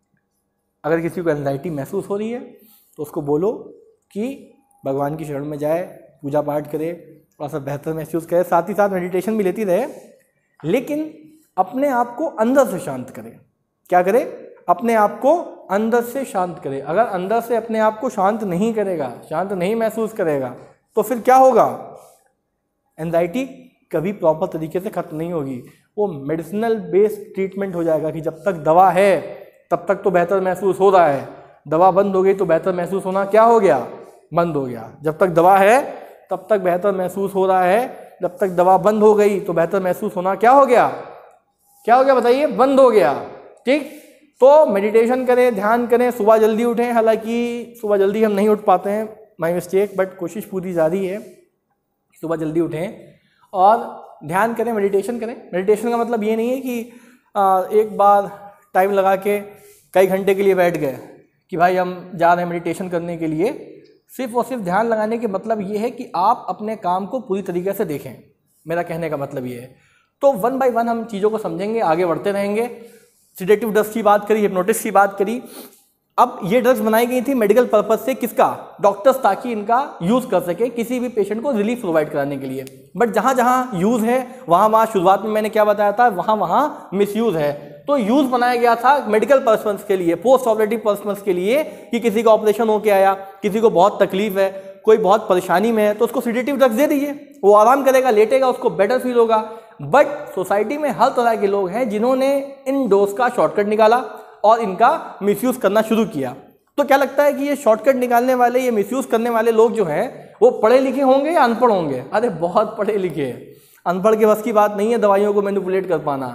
अगर किसी को एंजाइटी महसूस हो रही है तो उसको बोलो कि भगवान की शरण में जाए, पूजा पाठ करे, थोड़ा सा बेहतर महसूस करे, साथ ही साथ मेडिटेशन भी लेती रहे, लेकिन अपने आप को अंदर से शांत करे। क्या करे? अपने आप को अंदर से शांत करे। अगर अंदर से अपने आप को शांत नहीं करेगा, शांत नहीं महसूस करेगा, तो फिर क्या होगा? एंजाइटी कभी प्रॉपर तरीके से खत्म नहीं होगी। वो मेडिसिनल बेस्ड ट्रीटमेंट हो जाएगा कि जब तक दवा है तब तक तो बेहतर महसूस हो रहा है, दवा बंद हो गई तो बेहतर महसूस होना क्या हो गया? बंद हो गया। जब तक दवा है तब तक बेहतर महसूस हो रहा है, जब तक दवा बंद हो गई तो बेहतर महसूस होना क्या हो गया? क्या हो गया बताइए? बंद हो गया। ठीक, तो मेडिटेशन करें, ध्यान करें, सुबह जल्दी उठें। हालांकि सुबह जल्दी हम नहीं उठ पाते हैं, माय मिस्टेक, बट कोशिश पूरी जारी है, सुबह जल्दी उठें और ध्यान करें, मेडिटेशन करें। मेडिटेशन का मतलब ये नहीं है कि एक बार टाइम लगा के कई घंटे के लिए बैठ गए कि भाई हम जा रहे हैं मेडिटेशन करने के लिए। सिर्फ और सिर्फ ध्यान लगाने के मतलब ये है कि आप अपने काम को पूरी तरीके से देखें। मेरा कहने का मतलब ये है। तो वन बाय वन हम चीज़ों को समझेंगे, आगे बढ़ते रहेंगे। सीडेटिव ड्रग्स की बात करी, हिप्नोटिक्स की बात करी। अब ये ड्रग्स बनाई गई थी मेडिकल पर्पज से, किसका? डॉक्टर्स, ताकि इनका यूज़ कर सके किसी भी पेशेंट को रिलीफ प्रोवाइड कराने के लिए। बट जहाँ जहाँ यूज़ है वहाँ शुरुआत में मैंने क्या बताया था, वहाँ मिसयूज़ है। तो यूज़ बनाया गया था मेडिकल पर्सन्स के लिए, पोस्ट ऑपरेटिव पर्सन्स के लिए, कि किसी का ऑपरेशन होके आया, किसी को बहुत तकलीफ है, कोई बहुत परेशानी में है, तो उसको सीडेटिव ड्रग्स दे दीजिए, वो आराम करेगा, लेटेगा, उसको बेटर फील होगा। बट सोसाइटी में हर तरह के लोग हैं जिन्होंने इन डोज का शॉर्टकट निकाला और इनका मिसयूज़ करना शुरू किया। तो क्या लगता है कि ये शॉर्टकट निकालने वाले, ये मिसयूज़ करने वाले लोग जो हैं वो पढ़े लिखे होंगे या अनपढ़ होंगे? अरे बहुत पढ़े लिखे। अनपढ़ के बस की बात नहीं है दवाइयों को मैनिपुलेट कर पाना।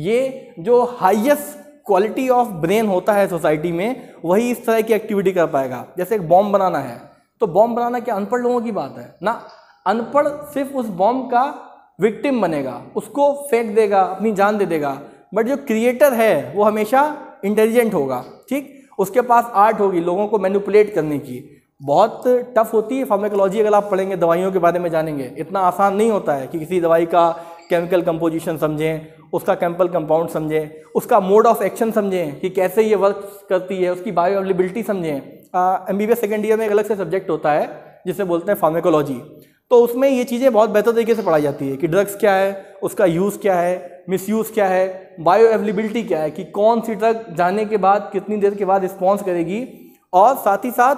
ये जो हाईएस्ट क्वालिटी ऑफ ब्रेन होता है सोसाइटी में, वही इस तरह की एक्टिविटी कर पाएगा। जैसे एक बॉम्ब बनाना है, तो बॉम्ब बनाना क्या अनपढ़ लोगों की बात है ना? अनपढ़ सिर्फ उस बॉम्ब का विक्टिम बनेगा, उसको फेंक देगा, अपनी जान दे देगा। बट जो क्रिएटर है वो हमेशा इंटेलिजेंट होगा। ठीक, उसके पास आर्ट होगी लोगों को मैनिपुलेट करने की। बहुत टफ होती है फार्माकोलॉजी, अगर आप पढ़ेंगे, दवाइयों के बारे में जानेंगे, इतना आसान नहीं होता है कि किसी दवाई का केमिकल कंपोजिशन समझें, उसका केमिकल कंपाउंड समझें, उसका मोड ऑफ एक्शन समझें कि कैसे ये वर्क करती है, उसकी बायोअवेलेबिलिटी समझें। MBBS सेकेंड ईयर में एक अलग से सब्जेक्ट होता है जिसे बोलते हैं फार्माकोलॉजी। तो उसमें ये चीज़ें बहुत बेहतर तरीके से पढ़ाई जाती है कि ड्रग्स क्या है, उसका यूज़ क्या है, मिसयूज़ क्या है, बायोअवेलेबिलिटी क्या है, कि कौन सी ड्रग जाने के बाद कितनी देर के बाद रिस्पॉन्स करेगी, और साथ ही साथ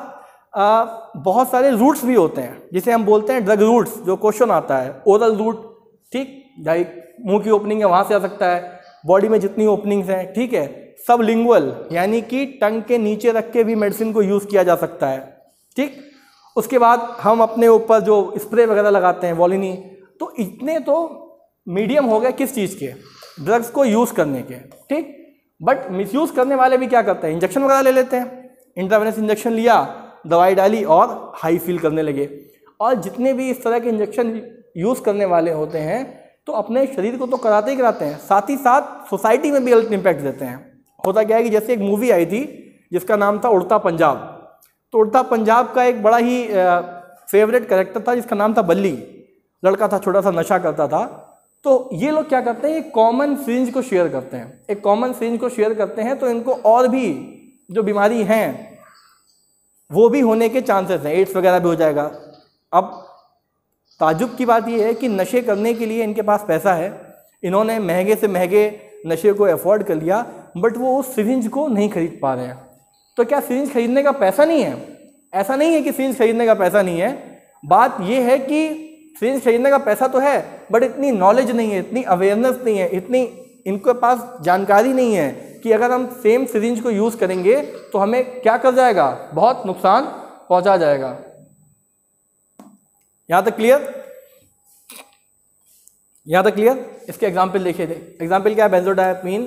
बहुत सारे रूट्स भी होते हैं जिसे हम बोलते हैं ड्रग रूट्स, जो क्वेश्चन आता है ओरल रूट, ठीक, मुंह की ओपनिंग है वहाँ से आ सकता है, बॉडी में जितनी ओपनिंग्स हैं, ठीक है। सबलिंगुअल यानी कि टंग के नीचे रख के भी मेडिसिन को यूज़ किया जा सकता है, ठीक। उसके बाद हम अपने ऊपर जो स्प्रे वगैरह लगाते हैं वॉलिनी, तो इतने तो मीडियम हो गए किस चीज़ के, ड्रग्स को यूज़ करने के, ठीक। बट मिसयूज़ करने वाले भी क्या करते हैं, इंजेक्शन वगैरह ले लेते हैं, इंट्रावेनस इंजेक्शन लिया, दवाई डाली और हाई फील करने लगे। और जितने भी इस तरह के इंजेक्शन यूज़ करने वाले होते हैं तो अपने शरीर को तो कराते ही कराते हैं, साथ ही साथ सोसाइटी में भी गलत इम्पैक्ट देते हैं। होता क्या है कि जैसे एक मूवी आई थी जिसका नाम था उड़ता पंजाब, तो उड़ता पंजाब का एक बड़ा ही फेवरेट कैरेक्टर था जिसका नाम था बल्ली, लड़का था, छोटा सा नशा करता था। तो ये लोग क्या करते हैं, एक कॉमन सिरिंज को शेयर करते हैं, एक कॉमन सिरिंज को शेयर करते हैं, तो इनको और भी जो बीमारी हैं वो भी होने के चांसेस हैं, एड्स वगैरह भी हो जाएगा। अब ताजुब की बात यह है कि नशे करने के लिए इनके पास पैसा है, इन्होंने महंगे से महंगे नशे को अफोर्ड कर लिया, बट वो उस सिरिंज को नहीं खरीद पा रहे हैं। तो क्या सिरिंज खरीदने का पैसा नहीं है? ऐसा नहीं है कि सिरिंज खरीदने का पैसा नहीं है, बात यह है कि सिरिंज खरीदने का पैसा तो है बट इतनी नॉलेज नहीं है, इतनी अवेयरनेस नहीं है, इतनी इनके पास जानकारी नहीं है कि अगर हम सेम सिरिंज को यूज़ करेंगे तो हमें क्या कर जाएगा, बहुत नुकसान पहुंचा जाएगा। यहाँ तक क्लियर? यहाँ तक क्लियर? इसके एग्जाम्पल देखिए थे। एग्जाम्पल क्या है, बेंजोडायज़ेपिन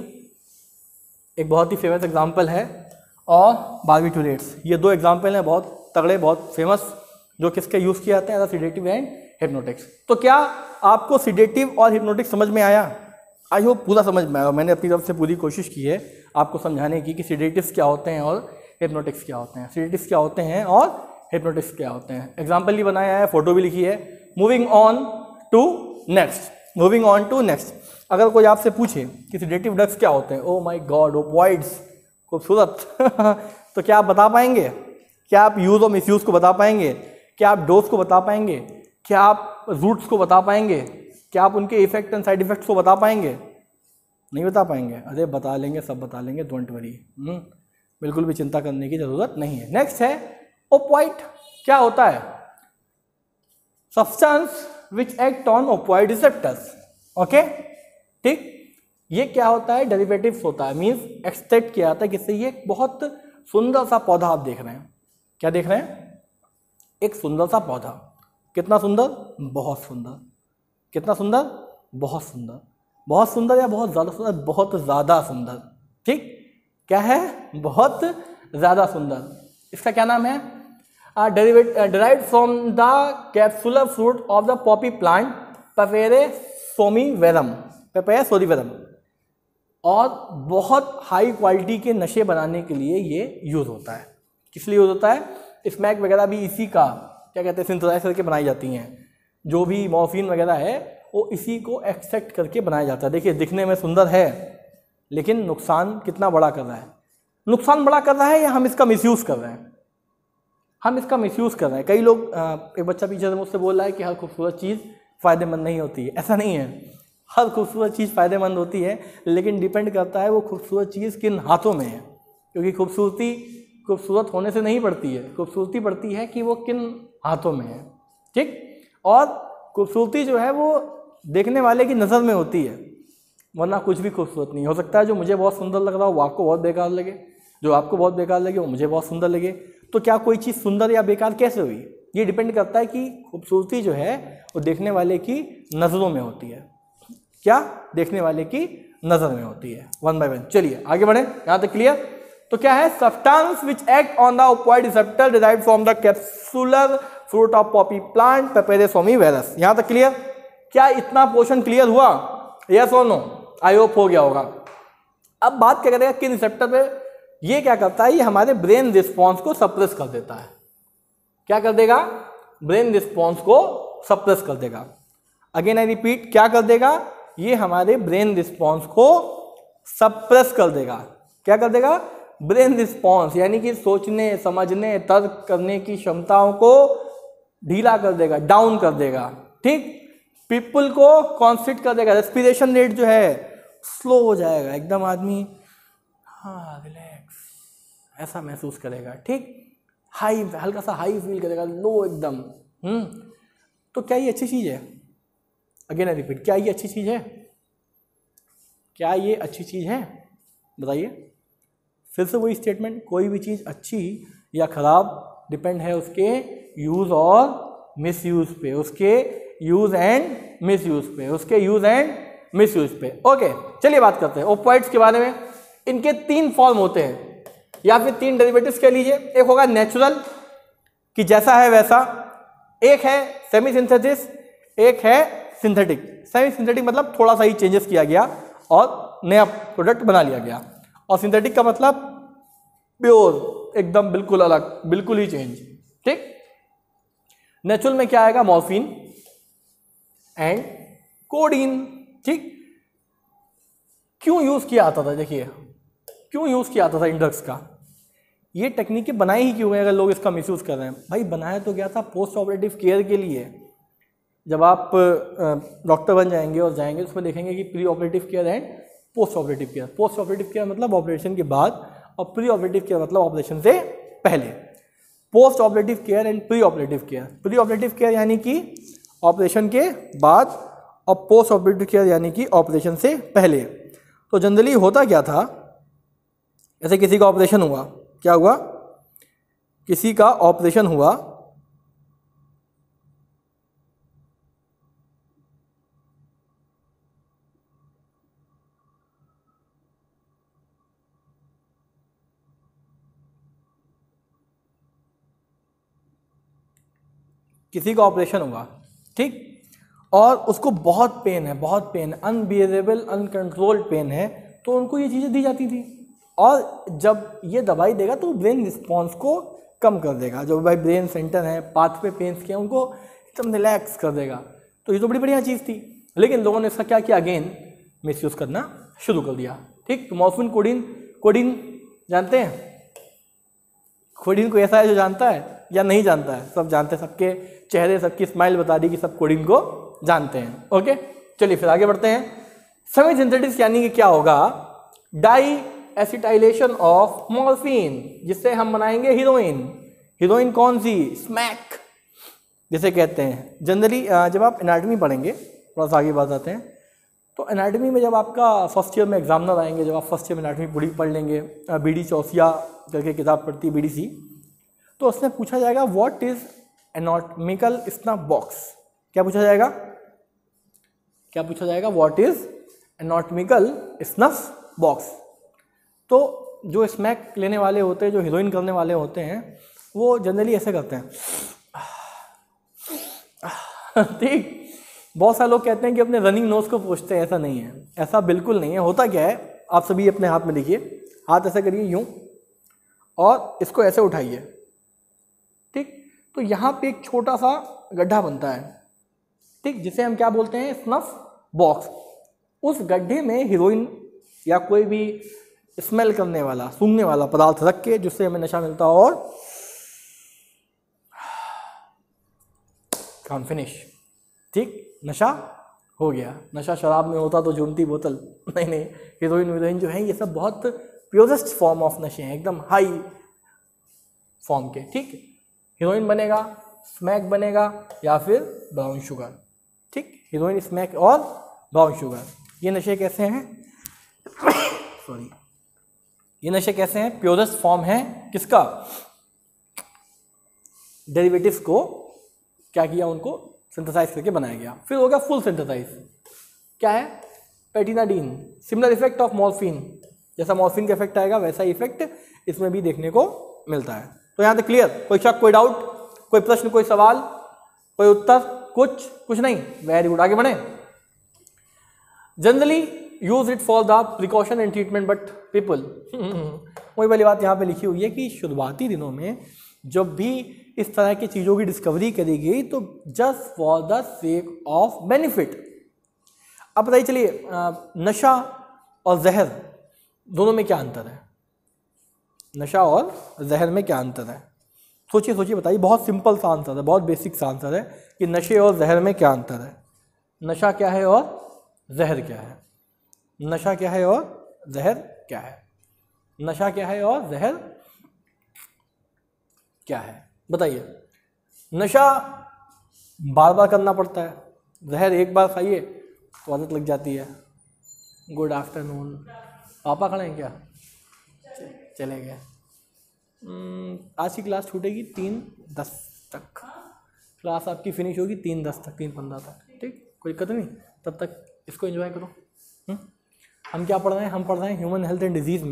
एक बहुत ही फेमस एग्जाम्पल है, और बार्बिटूरेट्स, ये दो एग्जाम्पल हैं बहुत तगड़े, बहुत फेमस, जो किसके यूज़ किए जाते हैं, एज सिडेटिव एंड हिप्नोटिक्स। तो क्या आपको सिडेटिव और हिप्नोटिक्स समझ में आया? आई होप पूरा समझ में आया। मैंने अपनी तरफ से पूरी कोशिश की है आपको समझाने की कि सिडेटिव्स क्या होते हैं और हिप्नोटिक्स क्या होते हैं, सिडेटिव्स क्या होते हैं और हिप्नोटिक्स क्या होते हैं। एग्जाम्पल भी बनाया है, फोटो भी लिखी है। Moving on to next, moving on to next. अगर कोई आपसे पूछे कि सिडेटिव ड्रग्स क्या होते हैं, ओ माय गॉड, ओपियोइड्स, खूबसूरत तो क्या आप बता पाएंगे? क्या आप यूज़ और मिसयूज़ को बता पाएंगे? क्या आप डोज को बता पाएंगे? क्या आप रूट्स को बता पाएंगे? क्या आप उनके इफेक्ट एंड साइड इफेक्ट्स को बता पाएंगे? नहीं बता पाएंगे। अरे बता लेंगे, सब बता लेंगे, डोंट वरी, बिल्कुल भी चिंता करने की ज़रूरत नहीं है। नेक्स्ट है ओपियोइड। क्या होता है? Substance which act on opioid receptors, okay, ठीक। ये क्या होता है? डेरिवेटिव्स होता है, मीन्स एक्सट्रैक्ट किया जाता है किससे? ये बहुत सुंदर सा पौधा आप देख रहे हैं, क्या देख रहे हैं? एक सुंदर सा पौधा। कितना सुंदर? बहुत सुंदर। कितना सुंदर? बहुत सुंदर। बहुत सुंदर या बहुत ज़्यादा सुंदर? बहुत ज़्यादा सुंदर, ठीक। क्या है? बहुत ज़्यादा सुंदर। इसका क्या नाम है? derived from the capsular fruit of the poppy plant Papaya somniferum, Papaya somniferum। और बहुत हाई क्वालिटी के नशे बनाने के लिए ये यूज़ होता है। किस लिए यूज़ होता है? स्मैक वगैरह भी इसी का क्या कहते हैं, सिंथेसाइज करके बनाई जाती हैं। जो भी मॉर्फिन वगैरह है वो इसी को एक्सट्रैक्ट करके बनाया जाता है। देखिए दिखने में सुंदर है लेकिन नुकसान कितना बड़ा कर रहा है? नुकसान बड़ा कर रहा है या हम इसका मिसयूज़ कर रहे हैं? हम इसका मिसयूज़ कर रहे हैं। कई लोग, एक बच्चा पीछे से मुझसे बोल रहा है कि हर खूबसूरत चीज़ फ़ायदेमंद नहीं होती है। ऐसा नहीं है, हर खूबसूरत चीज़ फ़ायदेमंद होती है, लेकिन डिपेंड करता है वो खूबसूरत चीज़ किन हाथों में है। क्योंकि खूबसूरती खूबसूरत होने से नहीं बढ़ती है, खूबसूरती बढ़ती है कि वो किन हाथों में है, ठीक। और खूबसूरती जो है वो देखने वाले की नज़र में होती है, वरना कुछ भी खूबसूरत नहीं हो सकता है। जो मुझे बहुत सुंदर लग रहा हो वो आपको बहुत बेकार लगे, जो आपको बहुत बेकार लगे वो मुझे बहुत सुंदर लगे। तो क्या कोई चीज़ सुंदर या बेकार कैसे हुई? ये डिपेंड करता है कि खूबसूरती जो है वो देखने वाले की नज़रों में होती है। क्या? देखने वाले की नज़र में होती है। वन बाय वन चलिए आगे बढ़ें, यहाँ तक क्लियर? तो क्या है? Substance which act on the opioid receptor derived from the capsular fruit of poppy plant papaver somniferous. यहाँ तक क्लियर? क्या इतना पोर्शन क्लियर हुआ? यस और नो? आई होप हो गया होगा। अब बात क्या करेगा किन रिसेप्टर पे? ये क्या करता है? ये हमारे ब्रेन रिस्पॉन्स को सप्रेस कर देता है। क्या कर देगा? ब्रेन रिस्पॉन्स को सप्रेस कर देगा। अगेन आई रिपीट, क्या कर देगा? ये हमारे ब्रेन रिस्पॉन्स को सप्रेस कर देगा। क्या कर देगा? ब्रेन रिस्पॉन्स, यानी कि सोचने, समझने, तर्क करने की क्षमताओं को ढीला कर देगा, डाउन कर देगा, ठीक। पीपल को कॉन्स्ट्रिक्ट कर देगा, रेस्पिरेशन रेट जो है स्लो हो जाएगा, एकदम आदमी हाँ रिलैक्स ऐसा महसूस करेगा, ठीक। हाई, हल्का सा हाई फील करेगा, लो एकदम। तो क्या ये अच्छी चीज़ है? अगेन आई रिपीट, क्या ये अच्छी चीज़ है? क्या ये अच्छी चीज़ है? बताइए। फिर से वही स्टेटमेंट, कोई भी चीज़ अच्छी या खराब डिपेंड है उसके यूज़ और मिस यूज़ पे, उसके यूज़ एंड मिस यूज़ पे, उसके यूज़ एंड मिस यूज़ पे। ओके, चलिए बात करते हैं ओपोइड्स के बारे में। इनके 3 फॉर्म होते हैं या फिर 3 डेरिवेटिव्स कह लीजिए। एक होगा नेचुरल, कि जैसा है वैसा, एक है सेमी सिंथेसिस, एक है सिंथेटिक। सेमी सिंथेटिक मतलब थोड़ा सा ही चेंजेस किया गया और नया प्रोडक्ट बना लिया गया, और सिंथेटिक का मतलब प्योर, एकदम बिल्कुल अलग, बिल्कुल ही चेंज। ठीक। नेचुरल में क्या आएगा? Morphine and codeine. ठीक। क्यों यूज किया आता था? देखिए क्यों यूज किया आता था इन ड्रग्स का? ये टेक्निकें बनाई ही क्यों है अगर लोग इसका मिसयूज कर रहे हैं? भाई बनाया तो गया था पोस्ट ऑपरेटिव केयर के लिए। जब आप डॉक्टर बन जाएंगे और जाएंगे तो उसमें देखेंगे कि pre operative care and post operative care. Post operative care मतलब ऑपरेशन के बाद, और प्री ऑपरेटिव केयर मतलब ऑपरेशन से पहले। Post operative care and pre operative care. Pre operative care यानी कि ऑपरेशन के बाद, और पोस्ट ऑपरेटिव केयर यानी कि ऑपरेशन से पहले। तो जनरली होता क्या था, जैसे किसी का ऑपरेशन हुआ, क्या हुआ? किसी का ऑपरेशन हुआ, किसी का ऑपरेशन हुआ, ठीक, और उसको बहुत पेन है, बहुत पेन, अनबियरेबल अनकंट्रोल्ड पेन है, तो उनको ये चीज़ें दी जाती थी। और जब ये दवाई देगा तो ब्रेन रिस्पॉन्स को कम कर देगा। जो भाई ब्रेन सेंटर है, पाथ पे पेन्स के, उनको एकदम रिलैक्स कर देगा। तो ये तो बड़ी बढ़िया चीज़ थी, लेकिन लोगों ने इसका क्या किया? अगेन मिसयूज़ करना शुरू कर दिया। ठीक। तो मॉर्फिन, कोडीन। कोडीन जानते हैं? कोडीन को ऐसा है जो जानता है या नहीं जानता है? सब जानते हैं, सबके चेहरे, सबकी स्माइल बता दी कि सब कोडीन को जानते हैं। ओके, चलिए फिर आगे बढ़ते हैं। सेमी सिंथेटिक्स यानी कि क्या होगा? डाई एसिटाइलेशन ऑफ मॉर्फिन, जिससे हम बनाएंगे हीरोइन। हीरोइन कौन सी? स्मैक जिसे कहते हैं। जनरली जब आप एनाटॉमी पढ़ेंगे, थोड़ा सा आगे बात आते हैं, तो एनाटॉमी में जब आपका फर्स्ट ईयर में एग्जामिनर आएंगे, जब आप फर्स्ट ईयर में एनाटॉमी पूरी पढ़ लेंगे, बीडी चौसिया करके किताब पढ़ती है BDC, तो उसमें पूछा जाएगा what is anatomical snuff box. क्या पूछा जाएगा? क्या पूछा जाएगा? What is anatomical snuff box. तो जो स्मैक लेने वाले होते हैं, जो हीरोइन करने वाले होते हैं, वो जनरली ऐसे करते हैं। ठीक। बहुत सारे लोग कहते हैं कि अपने रनिंग नोज को पोंछते हैं, ऐसा नहीं है, ऐसा बिल्कुल नहीं है। होता क्या है, आप सभी अपने हाथ में देखिए, हाथ ऐसे करिए यूं, और इसको ऐसे उठाइए, ठीक। तो यहाँ पे एक छोटा सा गड्ढा बनता है, ठीक, जिसे हम क्या बोलते हैं? Snuff box. उस गड्ढे में हीरोइन या कोई भी स्मेल करने वाला, सूंघने वाला पदार्थ रख के, जिससे हमें नशा मिलता हो, और काम फिनिश। ठीक, नशा हो गया। नशा शराब में होता तो जूनती बोतल, नहीं, हीरोइन जो है ये सब बहुत प्योरेस्ट फॉर्म ऑफ नशे हैं, एकदम हाई फॉर्म के। ठीक, हीरोइन बनेगा, स्मैक बनेगा, या फिर ब्राउन शुगर। ठीक, हीरोइन, स्मैक और ब्राउन शुगर, ये नशे कैसे हैं? सॉरी, ये नशे कैसे हैं? प्योरेस्ट फॉर्म है किसका? डेरिवेटिव्स को क्या किया? उनको सिंथेसाइज करके बनाया गया। फिर हो गया फुल सिंथेसाइज। क्या है? Pethidine. Similar effect of morphine, जैसा मॉर्फिन का इफेक्ट आएगा वैसा इफेक्ट इसमें भी देखने को मिलता है। तो यहाँ तक क्लियर? कोई शक, कोई डाउट, कोई प्रश्न, कोई सवाल, कोई उत्तर? कुछ नहीं। वेरी गुड, आगे बढ़े। Generally use it for the precaution and treatment, but people, वही वाली बात यहाँ पे लिखी हुई है कि शुरुआती दिनों में जब भी इस तरह की चीज़ों की डिस्कवरी करी गई तो just for the sake of benefit. अब बताइए, चलिए नशा और जहर दोनों में क्या अंतर है? नशा और जहर में क्या अंतर है? सोचिए सोचिए, बताइए। बहुत सिंपल सा आंसर है, बहुत बेसिक सा आंसर है कि नशे और जहर में क्या अंतर है। नशा क्या है और जहर क्या है? नशा क्या है और जहर क्या है? नशा क्या है और जहर क्या है बताइए। नशा बार बार करना पड़ता है, जहर एक बार खाइए तो आदत लग जाती है। गुड आफ्टरनून, पापा खड़े हैं क्या? चले गए। आज की क्लास छूटेगी 3:10 तक, क्लास आपकी फिनिश होगी 3:10 तक, 3:15 तक, ठीक, कोई दिक्कत नहीं। तब तक इसको एंजॉय करो। हम क्या पढ़ रहे हैं? हम पढ़ रहे हैं ह्यूमन हेल्थ एंड डिजीज़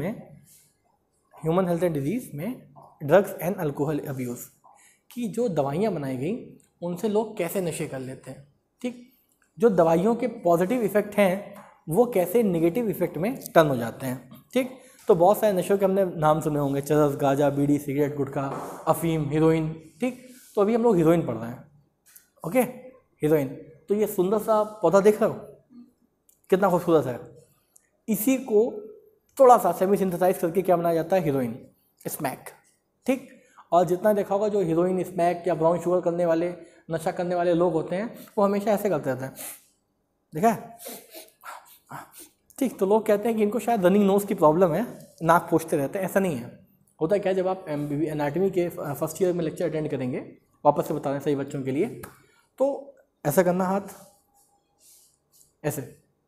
में ड्रग्स एंड अल्कोहल अब्यूज़ की जो दवाइयाँ बनाई गई उनसे लोग कैसे नशे कर लेते हैं, ठीक। जो दवाइयों के पॉजिटिव इफ़ेक्ट हैं वो कैसे नेगेटिव इफ़ेक्ट में टर्न हो जाते हैं, ठीक। तो बहुत सारे नशों के हमने नाम सुने होंगे, चरस, गांजा, बीड़ी, सिगरेट, गुटखा, अफीम, हीरोइन, ठीक। तो अभी हम लोग हीरोइन पढ़ रहे हैं, ओके। हीरोइन, तो ये सुंदर सा पौधा देख रहे हो, कितना खूबसूरत है। इसी को थोड़ा सा सेमी सिंथेसाइज करके क्या बनाया जाता है? हीरोइन, स्मैक, ठीक। और जितना देखा होगा जो हीरोइन, स्मैक या ब्राउन शुगर करने वाले, नशा करने वाले लोग होते हैं वो हमेशा ऐसे करते रहते हैं, देखा है, ठीक। तो लोग कहते हैं कि इनको शायद रनिंग नोज की प्रॉब्लम है, नाक पोंछते रहते हैं। ऐसा नहीं है। होता क्या, जब आप एनाटॉमी के फर्स्ट ईयर में लेक्चर अटेंड करेंगे, वापस से बता रहे हैं सही बच्चों के लिए, तो ऐसा करना, हाथ ऐसे,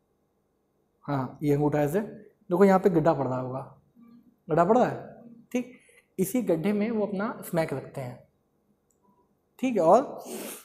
हाँ ये अंगूठा ऐसे, देखो यहाँ पे गड्ढा पड़ रहा होगा, गड्ढा पड़ रहा है, ठीक। इसी गड्ढे में वो अपना स्मैक रखते हैं, ठीक है, और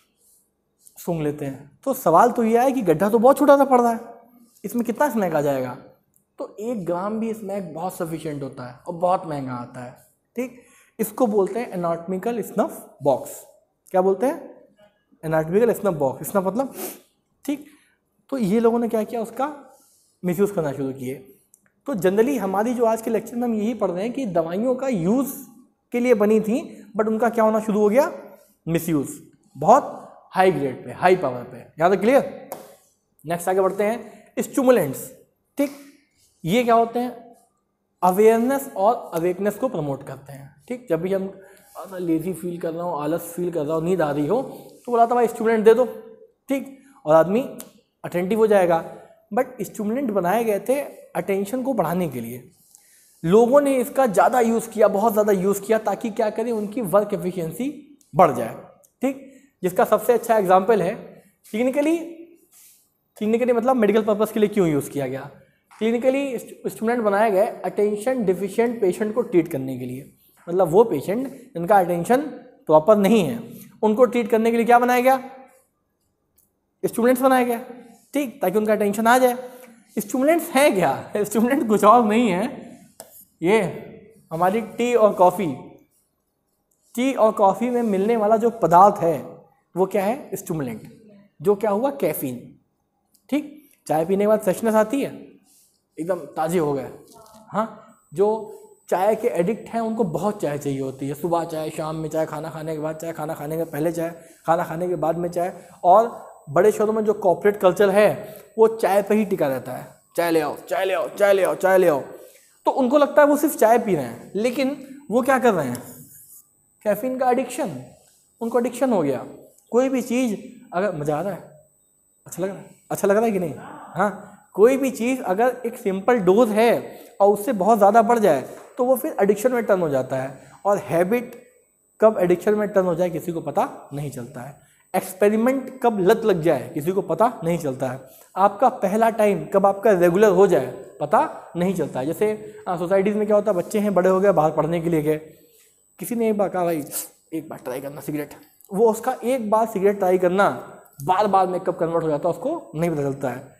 सूंघ लेते हैं। तो सवाल तो ये है कि गड्ढा तो बहुत छोटा सा पड़ रहा है, इसमें कितना स्मैक आ जाएगा? तो 1 ग्राम भी स्मैक बहुत सफिशिएंट होता है और बहुत महंगा आता है, ठीक। इसको बोलते हैं एनाटॉमिकल स्नफ बॉक्स। क्या बोलते हैं? Anatomical snuff box. स्नफ मतलब, ठीक। तो ये लोगों ने क्या किया, उसका मिसयूज़ करना शुरू किए। तो जनरली हमारी जो आज के लेक्चर में हम यही पढ़ रहे हैं कि दवाइयों का यूज़ के लिए बनी थी, बट उनका क्या होना शुरू हो गया? मिसयूज़, बहुत हाई ग्रेड पे, हाई पावर पे। यहाँ तक क्लियर? नेक्स्ट आगे बढ़ते हैं। स्टिमुलेंट्स, ठीक। ये क्या होते हैं? अवेयरनेस और अवेकनेस को प्रमोट करते हैं, ठीक। जब भी हम लेजी फील कर रहा हूँ, आलस फील कर रहा हूँ, नींद आ रही हो, तो बोला था भाई स्टिमुलेंट दे दो, ठीक, और आदमी अटेंटिव हो जाएगा। बट स्टिमुलेंट बनाए गए थे अटेंशन को बढ़ाने के लिए। लोगों ने इसका ज़्यादा यूज़ किया, बहुत ज़्यादा यूज़ किया, ताकि क्या करें, उनकी वर्क एफिशिएंसी बढ़ जाए, ठीक। जिसका सबसे अच्छा एग्जाम्पल है क्लिनिकली मतलब मेडिकल पर्पस के लिए क्यों यूज़ किया गया। क्लिनिकली स्टिमुलेंट बनाए गए अटेंशन डिफिशिएंट पेशेंट को ट्रीट करने के लिए। मतलब वो पेशेंट जिनका अटेंशन प्रॉपर नहीं है, उनको ट्रीट करने के लिए क्या बनाया गया? स्टिमुलेंट्स बनाया गया, ठीक, ताकि उनका अटेंशन आ जाए। स्टिमुलेंट्स हैं क्या? स्टिमुलेंट कुछ और नहीं है, ये हमारी टी और कॉफ़ी में मिलने वाला जो पदार्थ है वो क्या है? स्टिमुलेंट। जो क्या हुआ? कैफीन, ठीक। चाय पीने के बाद फ्रेशनेस आती है, एकदम ताज़े हो गए। हाँ, जो चाय के एडिक्ट हैं उनको बहुत चाय चाहिए होती है, सुबह चाय, शाम में चाय, खाना खाने के बाद चाय, खाना खाने के पहले चाय, खाना खाने के बाद में चाय। और बड़े शहरों में जो कॉर्पोरेट कल्चर है वो चाय पर ही टिका रहता है, चाय ले आओ, चाय ले आओ, चाय ले आओ, चाय ले आओ। तो उनको लगता है वो सिर्फ चाय पी रहे हैं, लेकिन वो क्या कर रहे हैं? कैफीन का एडिक्शन, उनको एडिक्शन हो गया। कोई भी चीज़ अगर मज़ा आ रहा है, अच्छा लग रहा है कि नहीं? हाँ, कोई भी चीज़ अगर एक सिंपल डोज है और उससे बहुत ज़्यादा बढ़ जाए तो वो फिर एडिक्शन में टर्न हो जाता है। और हैबिट कब एडिक्शन में टर्न हो जाए किसी को पता नहीं चलता है। एक्सपेरिमेंट कब लत लग जाए किसी को पता नहीं चलता है। आपका पहला टाइम कब आपका रेगुलर हो जाए पता नहीं चलता है। जैसे सोसाइटीज़ में क्या होता है, बच्चे हैं, बड़े हो गए, बाहर पढ़ने के लिए गए, किसी ने एक बार कहा भाई एक बार ट्राई करना सिगरेट, वो उसका एक बार सिगरेट ट्राई करना बार बार में कब कन्वर्ट हो जाता है उसको नहीं पता चलता है।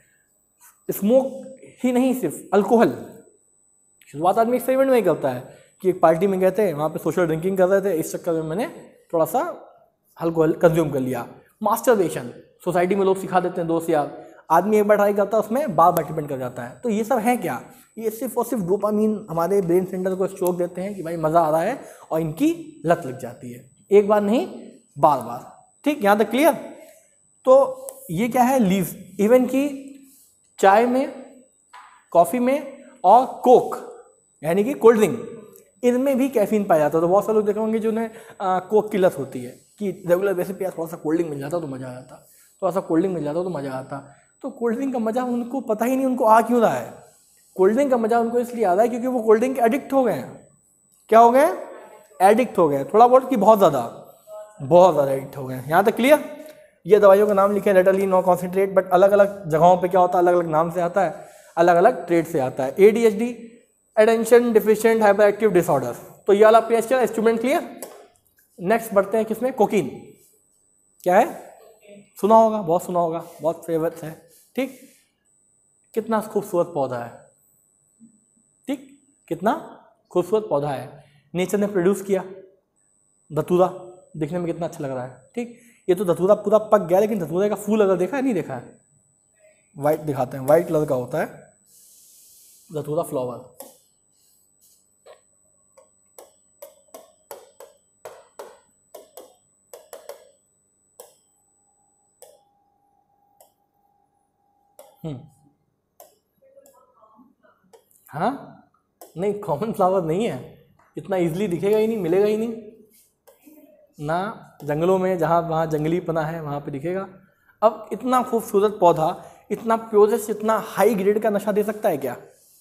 स्मोक ही नहीं, सिर्फ अल्कोहल। शुरुआत आदमी एक्सपेरिमेंट में ही करता है कि एक पार्टी में गए थे, वहाँ पे सोशल ड्रिंकिंग कर रहे थे, इस चक्कर में मैंने थोड़ा सा अल्कोहल कंज्यूम कर लिया। मास्टरबेशन, सोसाइटी में लोग सिखा देते हैं, दोस्त यार, आदमी एक बार ट्राई करता है, उसमें बार बार डिपेंड कर जाता है। तो ये सब है क्या? ये सिर्फ और सिर्फ डोपामीन हमारे ब्रेन सेंटर को स्ट्रोक देते हैं कि भाई मज़ा आ रहा है, और इनकी लत लग जाती है, एक बार नहीं बार बार, ठीक। यहाँ तक क्लियर? तो ये क्या है? लीव्स। इवन कि चाय में, कॉफ़ी में और कोक यानी कि कोल्ड ड्रिंक, इनमें भी कैफीन पाया जाता है। तो बहुत सारे लोग देखे होंगे जिन्हें कोक की लत होती है कि रेगुलर बेसिस पे थोड़ा सा कोल्ड ड्रिंक मिल जाता तो मज़ा आ जाता, थोड़ा सा कोल्ड ड्रिंक मिल जाता तो मज़ा आता। तो कोल्ड ड्रिंक का मज़ा उनको पता ही नहीं उनको आ क्यों रहा है। कोल्ड ड्रिंक का मज़ा उनको इसलिए आ रहा है क्योंकि वो कोल्ड ड्रिंक के एडिक्ट हो गए हैं। क्या हो गए? एडिक्ट हो गए, थोड़ा बहुत कि बहुत ज़्यादा एडिक्ट हो गए। यहाँ तक क्लियर? ये दवाइयों का नाम लिखे, रेटालिन, नो कॉन्सेंट्रेट, बट अलग अलग जगहों पे क्या होता है, अलग अलग नाम से आता है, अलग अलग ट्रेड से आता है। ADHD, attention deficient hyper active disorder, तो ये वाला PHR स्टूडेंट क्लियर। नेक्स्ट बढ़ते हैं किसमें, कोकीन। क्या है, सुना होगा, बहुत सुना होगा, बहुत फेवरेट है। ठीक, कितना खूबसूरत पौधा है, ठीक, कितना खूबसूरत पौधा है, नेचर ने प्रोड्यूस किया। धतूरा देखने में कितना अच्छा लग रहा है, ठीक। ये तो धतूरा पूरा पक गया, लेकिन धतूरे का फूल अगर देखा है, नहीं देखा है, वाइट दिखाते हैं, वाइट कलर का होता है धतूरा फ्लावर। हाँ, नहीं कॉमन फ्लावर नहीं है, इतना इजीली दिखेगा ही नहीं, मिलेगा ही नहीं ना, जंगलों में जहाँ वहाँ जंगली पना है वहाँ पे दिखेगा। अब इतना खूबसूरत पौधा, इतना प्योरेस्ट, इतना हाई ग्रेड का नशा दे सकता है क्या?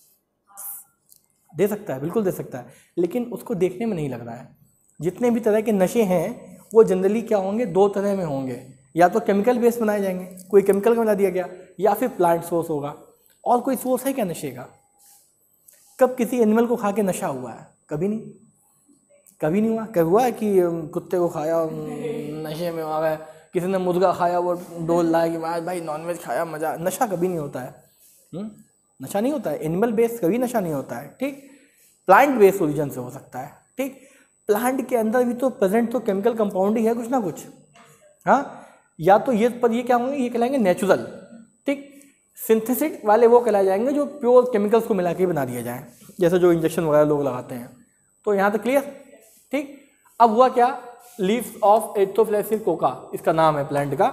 दे सकता है, बिल्कुल दे सकता है, लेकिन उसको देखने में नहीं लग रहा है। जितने भी तरह के नशे हैं वो जनरली क्या होंगे, दो तरह में होंगे, या तो केमिकल बेस बनाए जाएंगे, कोई केमिकल का मिला दिया गया, या फिर प्लांट सोर्स होगा। और कोई सोर्स है क्या नशे का? कब किसी एनिमल को खा के नशा हुआ है? कभी नहीं, कभी नहीं हुआ। कभी हुआ है कि कुत्ते को खाया नशे में आ गए, किसी ने मुर्गा खाया वो डोल लाया कि भाई नॉनवेज खाया मज़ा, नशा कभी नहीं होता है। नशा नहीं होता है, एनिमल बेस कभी नशा नहीं होता है, ठीक। प्लांट बेस ओरिजिन से हो सकता है, ठीक। प्लांट के अंदर भी तो प्रेजेंट तो केमिकल कंपाउंड ही है कुछ ना कुछ, हाँ। या तो ये पर ये क्या होंगे, ये कहलाएंगे नेचुरल, ठीक। सिंथेटिक वाले वो कहलाए जाएंगे जो प्योर केमिकल्स को मिला के बना दिया जाए, जैसे जो इंजेक्शन वगैरह लोग लगाते हैं। तो यहाँ तक क्लियर, ठीक। अब हुआ क्या, लीव्स ऑफ एथोफ्लेक्सिस कोका इसका नाम है प्लांट का।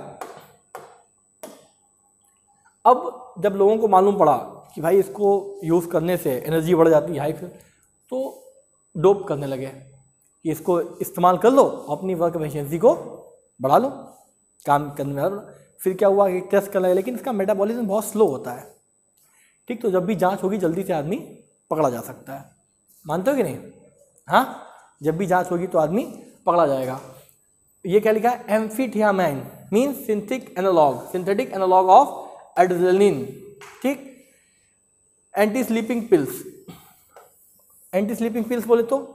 अब जब लोगों को मालूम पड़ा कि भाई इसको यूज़ करने से एनर्जी बढ़ जाती है हाई, फिर तो डोप करने लगे कि इसको इस्तेमाल कर लो, अपनी वर्क एफिशिएंसी को बढ़ा लो, काम करने में। फिर क्या हुआ कि टेस्ट करने लगे, लेकिन इसका मेटाबॉलिज्म बहुत स्लो होता है, ठीक। तो जब भी जांच होगी जल्दी से आदमी पकड़ा जा सकता है, मानते हो कि नहीं? हाँ, जब भी जांच होगी तो आदमी पकड़ा जाएगा। ये क्या लिखा है, amphetamine means synthetic analog of adrenaline, ठीक। एंटी स्लीपिंग पिल्स बोले तो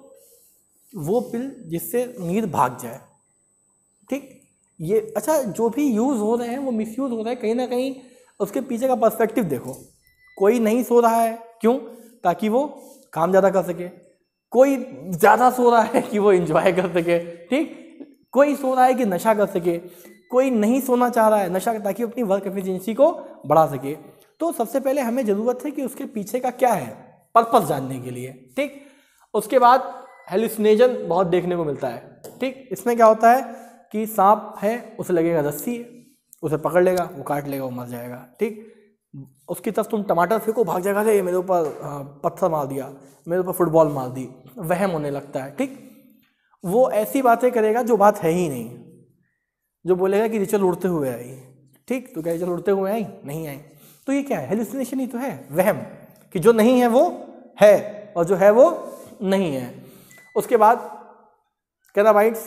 वो पिल जिससे नींद भाग जाए, ठीक। ये अच्छा, जो भी यूज़ हो रहे हैं वो मिसयूज़ हो रहा है कहीं ना कहीं, उसके पीछे का पर्सपेक्टिव देखो। कोई नहीं सो रहा है, क्यों? ताकि वो काम ज़्यादा कर सके। कोई ज़्यादा सो रहा है कि वो एंजॉय कर सके, ठीक। कोई सो रहा है कि नशा कर सके, कोई नहीं सोना चाह रहा है, नशा ताकि अपनी वर्क एफिशिएंसी को बढ़ा सके। तो सबसे पहले हमें ज़रूरत है कि उसके पीछे का क्या है, पर्पस जानने के लिए, ठीक। उसके बाद हेलुसिनेशन बहुत देखने को मिलता है, ठीक। इसमें क्या होता है कि सांप है, उसे लगेगा रस्सी है, उसे पकड़ लेगा, वो काट लेगा, वो मर जाएगा, ठीक। उसकी तरफ तुम टमाटर फेंको, भाग जाएगा, अरे मेरे ऊपर पत्थर मार दिया, मेरे ऊपर फुटबॉल मार दी, वहम होने लगता है, ठीक। वो ऐसी बातें करेगा जो बात है ही नहीं, जो बोलेगा कि रिचल उड़ते हुए आई, ठीक। तो क्या रिचल उड़ते हुए आई? नहीं आई। तो ये क्या है, हेलुसिनेशन ही तो है, वहम, कि जो नहीं है वो है और जो है वो नहीं है। उसके बाद कैनाबाइड्स,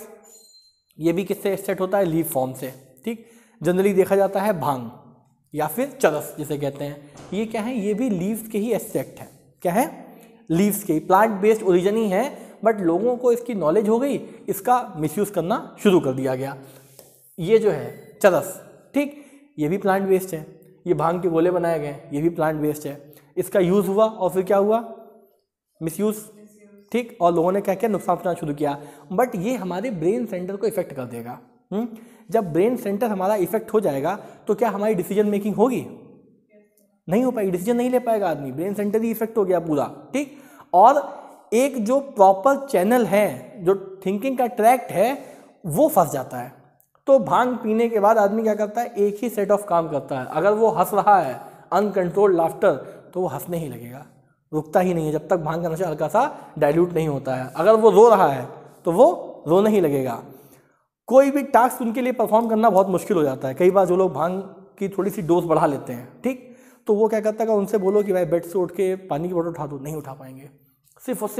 ये भी किससे एक्सट्रैक्ट होता है? लीफ फॉर्म से, ठीक। जनरली देखा जाता है भांग या फिर चरस जिसे कहते हैं। ये क्या है? ये भी लीव्स के ही एक्सट्रैक्ट है। क्या है? लीव्स के, प्लांट बेस्ड ओरिजिन ही है, बट लोगों को इसकी नॉलेज हो गई, इसका मिसयूज़ करना शुरू कर दिया गया। ये जो है चरस, ठीक, ये भी प्लांट बेस्ड है। ये भांग के गोले बनाए गए, ये भी प्लांट बेस्ड है। इसका यूज़ हुआ और फिर क्या हुआ? मिसयूज़, ठीक। और लोगों ने क्या किया? नुकसान पहुंचाना शुरू किया। बट ये हमारे ब्रेन सेंटर को इफेक्ट कर देगा। जब ब्रेन सेंटर हमारा इफेक्ट हो जाएगा तो क्या हमारी डिसीजन मेकिंग होगी? नहीं हो पाएगी, डिसीजन नहीं ले पाएगा आदमी, ब्रेन सेंटर ही इफेक्ट हो गया पूरा, ठीक। और एक जो प्रॉपर चैनल है, जो थिंकिंग का ट्रैक्ट है, वो फंस जाता है। तो भांग पीने के बाद आदमी क्या करता है? एक ही सेट ऑफ काम करता है। अगर वो हंस रहा है, अनकंट्रोल्ड लाफ्टर, तो वो हंसने ही लगेगा, रुकता ही नहीं है जब तक भांग का नशा हल्का सा डाइल्यूट नहीं होता है। अगर वो रो रहा है तो वो रोना ही लगेगा। कोई भी टास्क उनके लिए परफॉर्म करना बहुत मुश्किल हो जाता है। कई बार जो लोग भांग की थोड़ी सी डोज बढ़ा लेते हैं, ठीक, तो वो क्या करता है, उनसे बोलो कि भाई बेड से उठ के पानी की बोतल उठा दो, नहीं उठा पाएंगे। सिर्फ और सिर्फ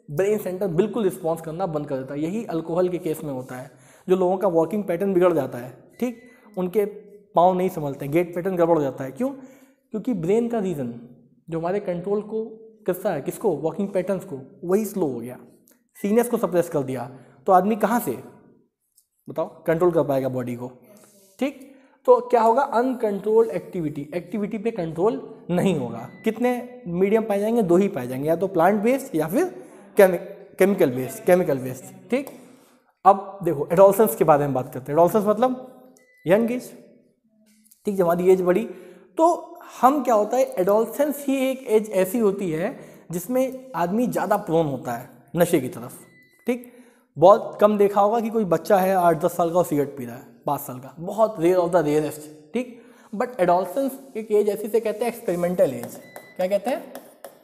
ब्रेन सेंटर बिल्कुल रिस्पॉन्स करना बंद कर देता है। यही अल्कोहल के केस में होता है, जो लोगों का वॉकिंग पैटर्न बिगड़ जाता है, ठीक, उनके पाँव नहीं संभलते, गेट पैटर्न गड़बड़ हो जाता है। क्यों? क्योंकि ब्रेन का रीजन जो हमारे कंट्रोल को करता है, किसको? वॉकिंग पैटर्न्स को, वही स्लो हो गया, सीनियस को सप्रेस कर दिया, तो आदमी कहाँ से बताओ कंट्रोल कर पाएगा बॉडी को, ठीक। तो क्या होगा? अनकंट्रोल्ड एक्टिविटी पे कंट्रोल नहीं होगा। कितने मीडियम पाए जाएंगे? 2 ही पाए जाएंगे, या तो प्लांट बेस्ड या फिर केमिकल बेस्ड, ठीक। अब देखो एडोलसेंस के बारे में बात करते हैं। एडोलसेंस मतलब यंग एज, ठीक, जब हमारी एज बढ़ी तो हम क्या होता है, एडोलसेंस ही एक एज ऐसी होती है जिसमें आदमी ज़्यादा प्रोन होता है नशे की तरफ, ठीक। बहुत कम देखा होगा कि कोई बच्चा है 8-10 साल का और सिगरेट पी रहा है, 5 साल का, बहुत रेयर ऑफ द रेयरेस्ट, ठीक। बट एडोलसेंस एक एज ऐसी से कहते हैं एक्सपेरिमेंटल एज। क्या कहते हैं?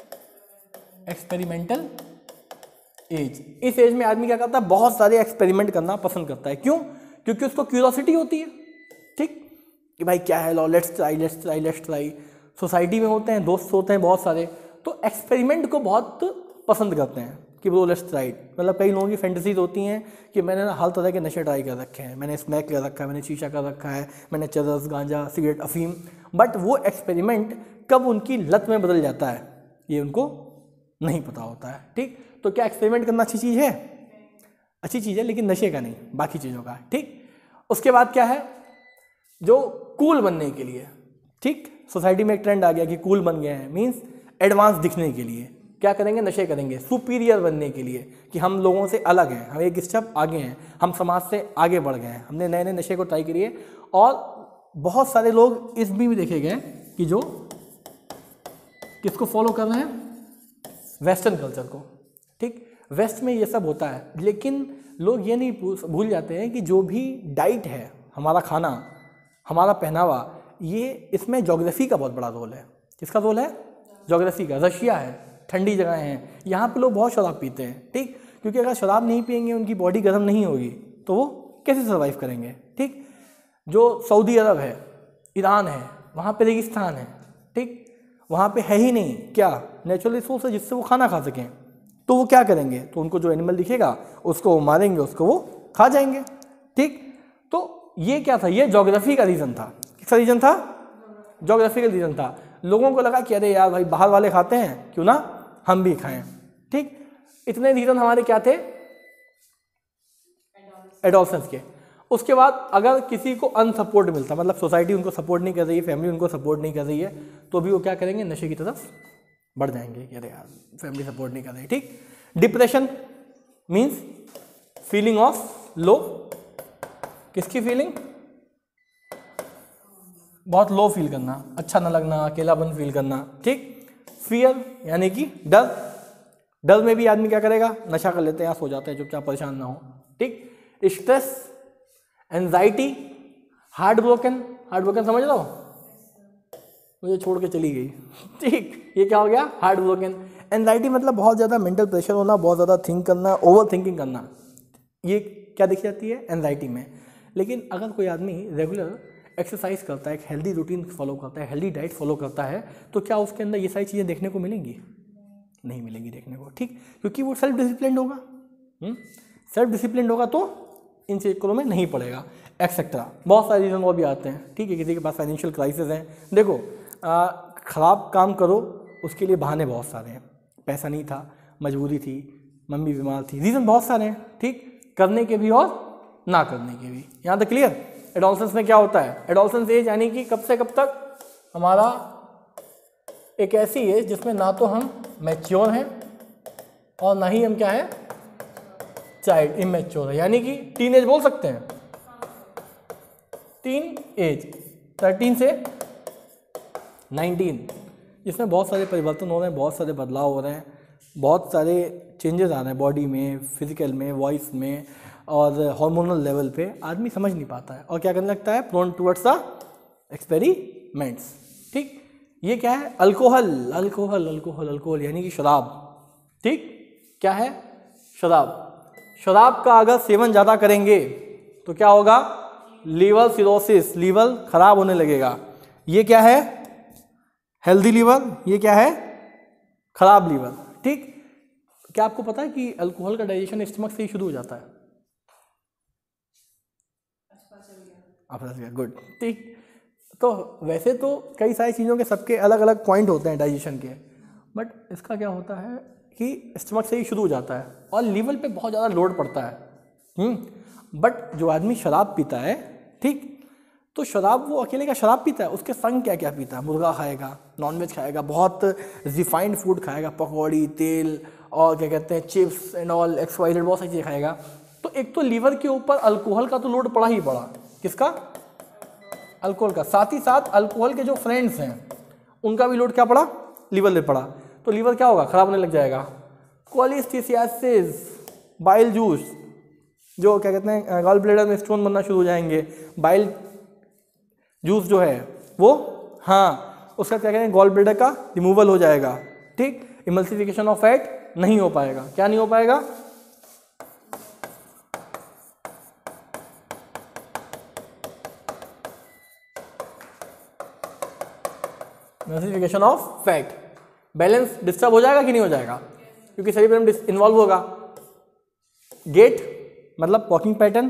Experimental as. इस एज में आदमी क्या करता है? बहुत सारे एक्सपेरिमेंट करना पसंद करता है। क्यों? क्योंकि उसको क्यूरियोसिटी होती है, ठीक, कि भाई क्या है, लो लेट्स ट्राई। सोसाइटी में होते हैं, दोस्त होते हैं बहुत सारे, तो एक्सपेरिमेंट को बहुत पसंद करते हैं कि वो लेट्स ट्राई। मतलब कई लोगों की फैंटेसीज होती हैं कि मैंने ना हर तरह के नशे ट्राई कर रखे हैं, मैंने स्मैक कर रखा है, मैंने शीशा कर रखा है, मैंने चरस, गांजा, सिगरेट, अफीम, बट वो एक्सपेरिमेंट कब उनकी लत में बदल जाता है ये उनको नहीं पता होता है, ठीक। तो क्या एक्सपेरिमेंट करना अच्छी चीज़ है? अच्छी चीज़ है, लेकिन नशे का नहीं, बाकी चीज़ों का, ठीक। उसके बाद क्या है? जो कूल बनने के लिए, ठीक, सोसाइटी में एक ट्रेंड आ गया कि कूल बन गए हैं, मीन्स एडवांस दिखने के लिए क्या करेंगे? नशे करेंगे, सुपीरियर बनने के लिए कि हम लोगों से अलग हैं, हम एक स्टेप आगे हैं, हम समाज से आगे बढ़ गए हैं, हमने नए नए नशे को ट्राई करिए। और बहुत सारे लोग इस भी देखे गए कि जो किसको फॉलो कर रहे हैं? वेस्टर्न कल्चर को, ठीक। वेस्ट में ये सब होता है, लेकिन लोग ये नहीं भूल जाते हैं कि जो भी डाइट है, हमारा खाना, हमारा पहनावा, ये इसमें ज्योग्राफी का बहुत बड़ा रोल है। किसका रोल है? ज्योग्राफी का। रशिया है, ठंडी जगह हैं, यहाँ पे लोग बहुत शराब पीते हैं, ठीक, क्योंकि अगर शराब नहीं पियेंगे उनकी बॉडी गर्म नहीं होगी तो वो कैसे सर्वाइव करेंगे, ठीक। जो सऊदी अरब है, ईरान है, वहाँ पे रेगिस्तान है, ठीक, वहाँ पे है ही नहीं क्या नेचुरल रिसोर्स है जिससे वो खाना खा सकें, तो वो क्या करेंगे? तो उनको जो एनिमल दिखेगा उसको वो मारेंगे, उसको वो खा जाएंगे, ठीक। तो ये क्या था? ये ज्योग्राफी का रीज़न था। किसका रीज़न था? ज्योग्राफी का रीज़न था। लोगों को लगा कि अरे यार भाई बाहर वाले खाते हैं, क्यों ना हम भी खाएं, ठीक। इतने रीज़न हमारे क्या थे? एडोलसेंस के। उसके बाद अगर किसी को अनसपोर्ट मिलता, मतलब सोसाइटी उनको सपोर्ट नहीं कर रही है, फैमिली उनको सपोर्ट नहीं कर रही है, तो भी वो क्या करेंगे? नशे की तरफ बढ़ जाएंगे कि अरे यार फैमिली सपोर्ट नहीं कर रही, ठीक। Depression means feeling of low. किसकी फीलिंग? बहुत लो फील करना, अच्छा ना लगना, अकेलापन फील करना, ठीक। फियर यानी कि डर। डर में भी आदमी क्या करेगा? नशा कर लेते हैं या सो जाते हैं चुपचाप, परेशान ना हो, ठीक। स्ट्रेस, एंजाइटी, हार्ट ब्रोकन समझ लो, मुझे छोड़ के चली गई, ठीक, ये क्या हो गया? Heart broken. एंजाइटी मतलब बहुत ज़्यादा मेंटल प्रेशर होना, बहुत ज़्यादा थिंक करना, ओवर थिंकिंग करना, ये क्या दिख जाती है? एंजाइटी में। लेकिन अगर कोई आदमी रेगुलर एक्सरसाइज करता है, एक हेल्दी रूटीन फॉलो करता है, हेल्दी डाइट फॉलो करता है, तो क्या उसके अंदर ये सारी चीज़ें देखने को मिलेंगी? नहीं मिलेंगी देखने को, ठीक, क्योंकि वो सेल्फ डिसिप्लिन होगा। सेल्फ डिसिप्लिन होगा तो इन चक्करों में नहीं पड़ेगा, एक्सेट्रा। बहुत सारे रीज़न और भी आते हैं, ठीक है। किसी के पास फाइनेंशियल क्राइसिस है, देखो ख़राब काम करो उसके लिए बहाने बहुत सारे हैं, पैसा नहीं था, मजबूरी थी, मम्मी बीमार थी, रीज़न बहुत सारे हैं, ठीक, करने के भी और ना करने के भी। यहाँ तक क्लियर? एडोलसेंस में क्या होता है? एडोलसेंस एज यानी कि कब से कब तक? हमारा एक ऐसी एज जिसमें ना तो हम मैच्योर हैं और ना ही हम क्या है? चाइल्ड, इमेच्योर है, यानी कि टीन एज बोल सकते हैं। टीन एज 13 से 19, इसमें बहुत सारे परिवर्तन हो रहे हैं, बहुत सारे बदलाव हो रहे हैं, बहुत सारे चेंजेस आ रहे हैं बॉडी में, फिजिकल में, वॉइस में और हार्मोनल लेवल पे। आदमी समझ नहीं पाता है और क्या करने लगता है? प्रोन टुवर्ड्स द एक्सपेरिमेंट्स, ठीक। ये क्या है? अल्कोहल यानी कि शराब, ठीक। क्या है? शराब। शराब का अगर सेवन ज़्यादा करेंगे तो क्या होगा? लीवर सिरोसिस, लीवर खराब होने लगेगा। ये क्या है? हेल्दी लीवर, ये क्या है? खराब लीवर, ठीक। क्या आपको पता है कि अल्कोहल का डाइजेशन स्टमक से ही शुरू हो जाता है? गुड, ठीक। तो वैसे तो कई सारी चीज़ों के सबके अलग अलग पॉइंट होते हैं डाइजेशन के, बट इसका क्या होता है कि स्टमक से ही शुरू हो जाता है और लीवर पे बहुत ज़्यादा लोड पड़ता है। बट जो आदमी शराब पीता है, ठीक, तो शराब वो अकेले का शराब पीता है, उसके संग क्या क्या पीता है? मुर्गा खाएगा, नॉनवेज खाएगा, बहुत रिफाइंड फूड खाएगा, पकौड़ी, तेल और क्या कहते हैं चिप्स एंड ऑल XYZ, बहुत सारी चीज़ें खाएगा। तो एक तो लीवर के ऊपर अल्कोहल का तो लोड पड़ा ही पड़ा। किसका? अल्कोहल का। साथ ही साथ अल्कोहल के जो फ्रेंड्स हैं उनका भी लोड क्या पड़ा? लीवर पे पड़ा। तो लीवर क्या होगा? खराब होने लग जाएगा। कोलिस्टिसियासिस, बाइल जूस, जो क्या कहते हैं गॉल ब्लैडर में स्टोन बनना शुरू हो जाएंगे। बाइल जूस जो है वो, हाँ, उसका क्या कहते हैं गॉल ब्लैडर का रिमूवल हो जाएगा, ठीक। इमल्सिफिकेशन ऑफ फैट नहीं हो पाएगा। क्या नहीं हो पाएगा? Emulsification of fat. Balance disturb हो जाएगा कि नहीं हो जाएगा? क्योंकि शरीर में इन्वॉल्व होगा। गेट मतलब वॉकिंग पैटर्न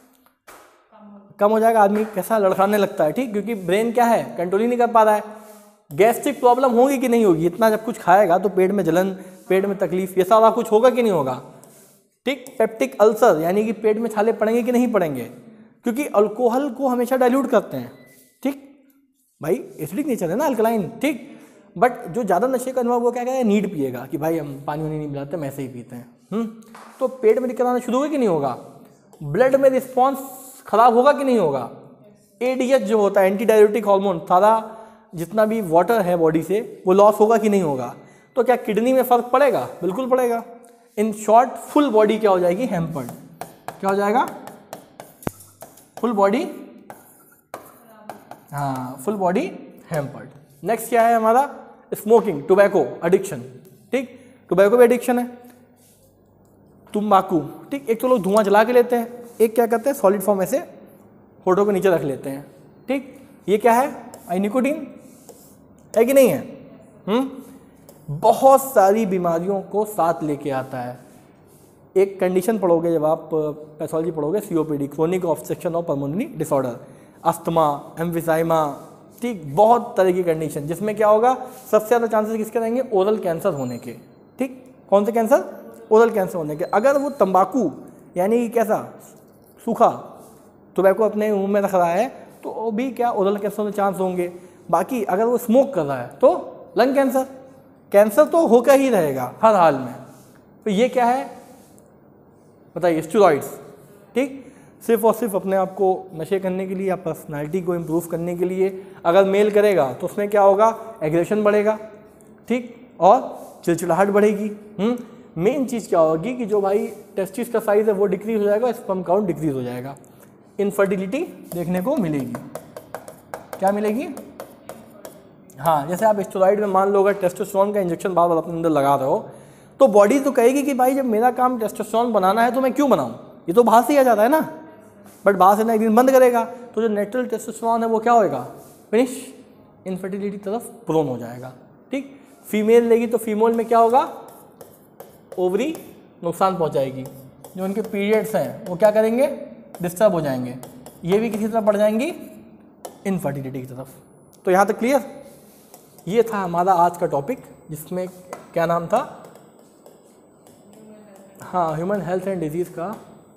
कम हो जाएगा, आदमी कैसा लड़खड़ाने लगता है, ठीक, क्योंकि ब्रेन क्या है कंट्रोल ही नहीं कर पा रहा है। गैस्ट्रिक प्रॉब्लम होगी कि नहीं होगी? इतना जब कुछ खाएगा तो पेट में जलन, पेट में तकलीफ, ये सारा कुछ होगा कि नहीं होगा, ठीक। पेप्टिक अल्सर यानी कि पेट में छाले पड़ेंगे कि नहीं पड़ेंगे? क्योंकि अल्कोहल को हमेशा डाइल्यूट करते हैं, ठीक भाई, एसिडिक नेचर है ना अल्कलाइन, ठीक। बट जो ज़्यादा नशे का अनुभव वो क्या कहेगा, नीड पिएगा कि भाई हम पानी वानी नहीं पिलाते, हम ऐसे ही पीते हैं। तो पेट में दिक्कत आना शुरू होगी कि नहीं होगा? ब्लड में रिस्पॉन्स खराब होगा कि नहीं होगा? ADH जो होता है एंटी डाययूरेटिक हार्मोन, सारा जितना भी वाटर है बॉडी से वो लॉस होगा कि नहीं होगा? तो क्या किडनी में फर्क पड़ेगा? बिल्कुल पड़ेगा। इन शॉर्ट फुल बॉडी क्या हो जाएगी? हैम्पर्ड। क्या हो जाएगा? फुल बॉडी, हाँ, फुल बॉडी हैम्पर्ड। नेक्स्ट क्या है हमारा? स्मोकिंग, टोबैको एडिक्शन, ठीक। टोबैको भी एडिक्शन है, तंबाकू, ठीक। एक तो लोग धुआं जला के लेते हैं, एक क्या करते हैं सॉलिड फॉर्म ऐसे होठों के नीचे रख लेते हैं, ठीक। ये क्या है? निकोटीन है कि नहीं है? बहुत सारी बीमारियों को साथ लेके आता है। एक कंडीशन पढ़ोगे जब आप पैथोलॉजी पढ़ोगे, COPD, chronic obstruction of pulmonary disorder, asthma, emphysema, ठीक, बहुत तरह की कंडीशन, जिसमें क्या होगा सबसे ज़्यादा चांसेस किसके रहेंगे? ओरल कैंसर होने के, ठीक। कौन से कैंसर? ओरल कैंसर होने के। अगर वो तंबाकू यानी कैसा सूखा टोबैको अपने मुंह में रख रहा है तो वो भी क्या ओरल कैंसर होने चांस होंगे। बाकी अगर वो स्मोक कर रहा है तो लंग कैंसर, कैंसर तो होकर ही रहेगा हर हाल में। तो ये क्या है बताइए? स्टेरॉइड्स, ठीक। सिर्फ और सिर्फ अपने आप को नशे करने के लिए या पर्सनैलिटी को इम्प्रूव करने के लिए अगर मेल करेगा तो उसमें क्या होगा? एग्रेशन बढ़ेगा, ठीक, और चिड़चिड़ाहट बढ़ेगी। मेन चीज़ क्या होगी कि जो भाई टेस्टिस का साइज़ है वो डिक्रीज हो जाएगा, स्पर्म काउंट डिक्रीज हो जाएगा, इनफर्टिलिटी देखने को मिलेगी। क्या मिलेगी? हाँ, जैसे आप स्टेरॉइड में मान लो अगर टेस्टोस्टेरोन का इंजेक्शन बार बार अपने अंदर लगा रहे हो तो बॉडी तो कहेगी कि भाई जब मेरा काम टेस्टोस्टेरोन बनाना है तो मैं क्यों बनाऊँ, ये तो बाहर से ही आ जाता है ना। बट बाहर से ना एक दिन बंद करेगा तो जो नेचुरल टेस्टोस्टेरोन है वो क्या होएगा? फिनिश, इनफर्टिलिटी तरफ प्रोन हो जाएगा, ठीक। फीमेल लेगी तो फीमेल में क्या होगा? ओवरी नुकसान पहुंचाएगी, जो उनके पीरियड्स हैं वो क्या करेंगे? डिस्टर्ब हो जाएंगे, ये भी किसी तरफ बढ़ जाएंगी? इनफर्टिलिटी की तरफ। तो यहाँ तक क्लियर? ये था हमारा आज का टॉपिक, जिसमें क्या नाम था? हाँ, ह्यूमन हेल्थ एंड डिजीज़ का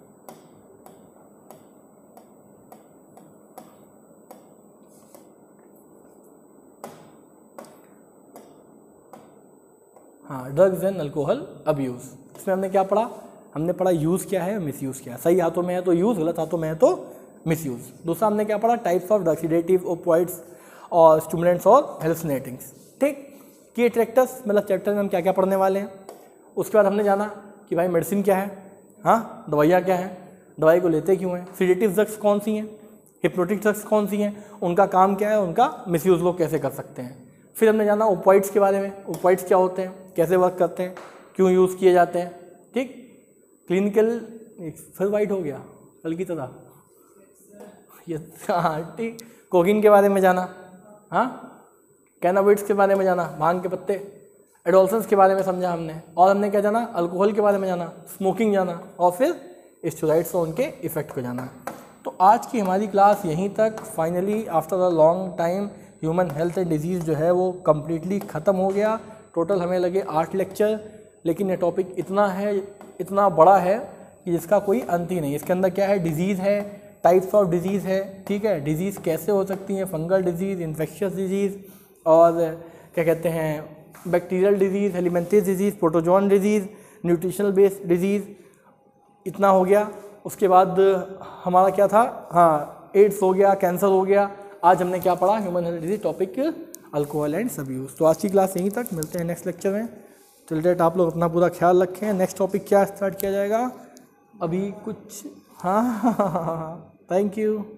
हाँ, ड्रग्स एंड अल्कोहल अब्यूज़। इसमें हमने क्या पढ़ा? हमने पढ़ा यूज़ क्या है, मिसयूज़ क्या है। सही हाथों में है तो यूज़, गलत हाथों में है तो मिसयूज़। दूसरा हमने क्या पढ़ा? Types of drugs, sedative, opioids और स्टिमुलेंट्स और हेलुसिनेटिंग्स, ठीक। की अट्रैक्टर्स मतलब चैप्टर में हम क्या क्या पढ़ने वाले हैं। उसके बाद हमने जाना कि भाई मेडिसिन क्या है, हाँ, दवाइयाँ क्या हैं, दवाई को लेते क्यों हैं, सेडेटिव ड्रग्स कौन सी हैं, हिप्नोटिक ड्रग्स कौन सी हैं, उनका काम क्या है, उनका मिसयूज़ लोग कैसे कर सकते हैं। फिर हमने जाना ओपियोइड्स के बारे में, ओपियोइड्स क्या होते हैं, कैसे वर्क करते हैं, क्यों यूज़ किए जाते हैं, ठीक। क्लिनिकल, फिर वाइट हो गया कल की तरह, ये हाँ, ठीक। कोकीन के बारे में जाना, हाँ, कैनाबिड्स के बारे में जाना, भांग के पत्ते, एडोलसेंस के बारे में समझा हमने, और हमने क्या जाना, अल्कोहल के बारे में जाना, स्मोकिंग जाना, और फिर स्टेरॉइड्स और उनके इफेक्ट को जाना। तो आज की हमारी क्लास यहीं तक, finally after a long time human health and disease जो है वो कम्प्लीटली ख़त्म हो गया। टोटल हमें लगे 8 लेक्चर, लेकिन ये टॉपिक इतना है, इतना बड़ा है कि जिसका कोई अंत ही नहीं। इसके अंदर क्या है, डिजीज़ है, टाइप्स ऑफ डिजीज़ है, ठीक है, डिजीज़ कैसे हो सकती हैं, फंगल डिजीज़, इन्फेक्शियस डिजीज़, और क्या कहते हैं bacterial disease, elementious disease, protozoan disease, nutritional based disease, इतना हो गया। उसके बाद हमारा क्या था, हाँ एड्स हो गया, कैंसर हो गया। आज हमने क्या पढ़ा, human health disease topic alcohol and abuse. तो आज की क्लास यहीं तक, मिलते हैं नेक्स्ट लेक्चर में। टिल डेट आप लोग अपना पूरा ख्याल रखें। नेक्स्ट टॉपिक क्या स्टार्ट किया जाएगा अभी कुछ, हाँ थैंक यू।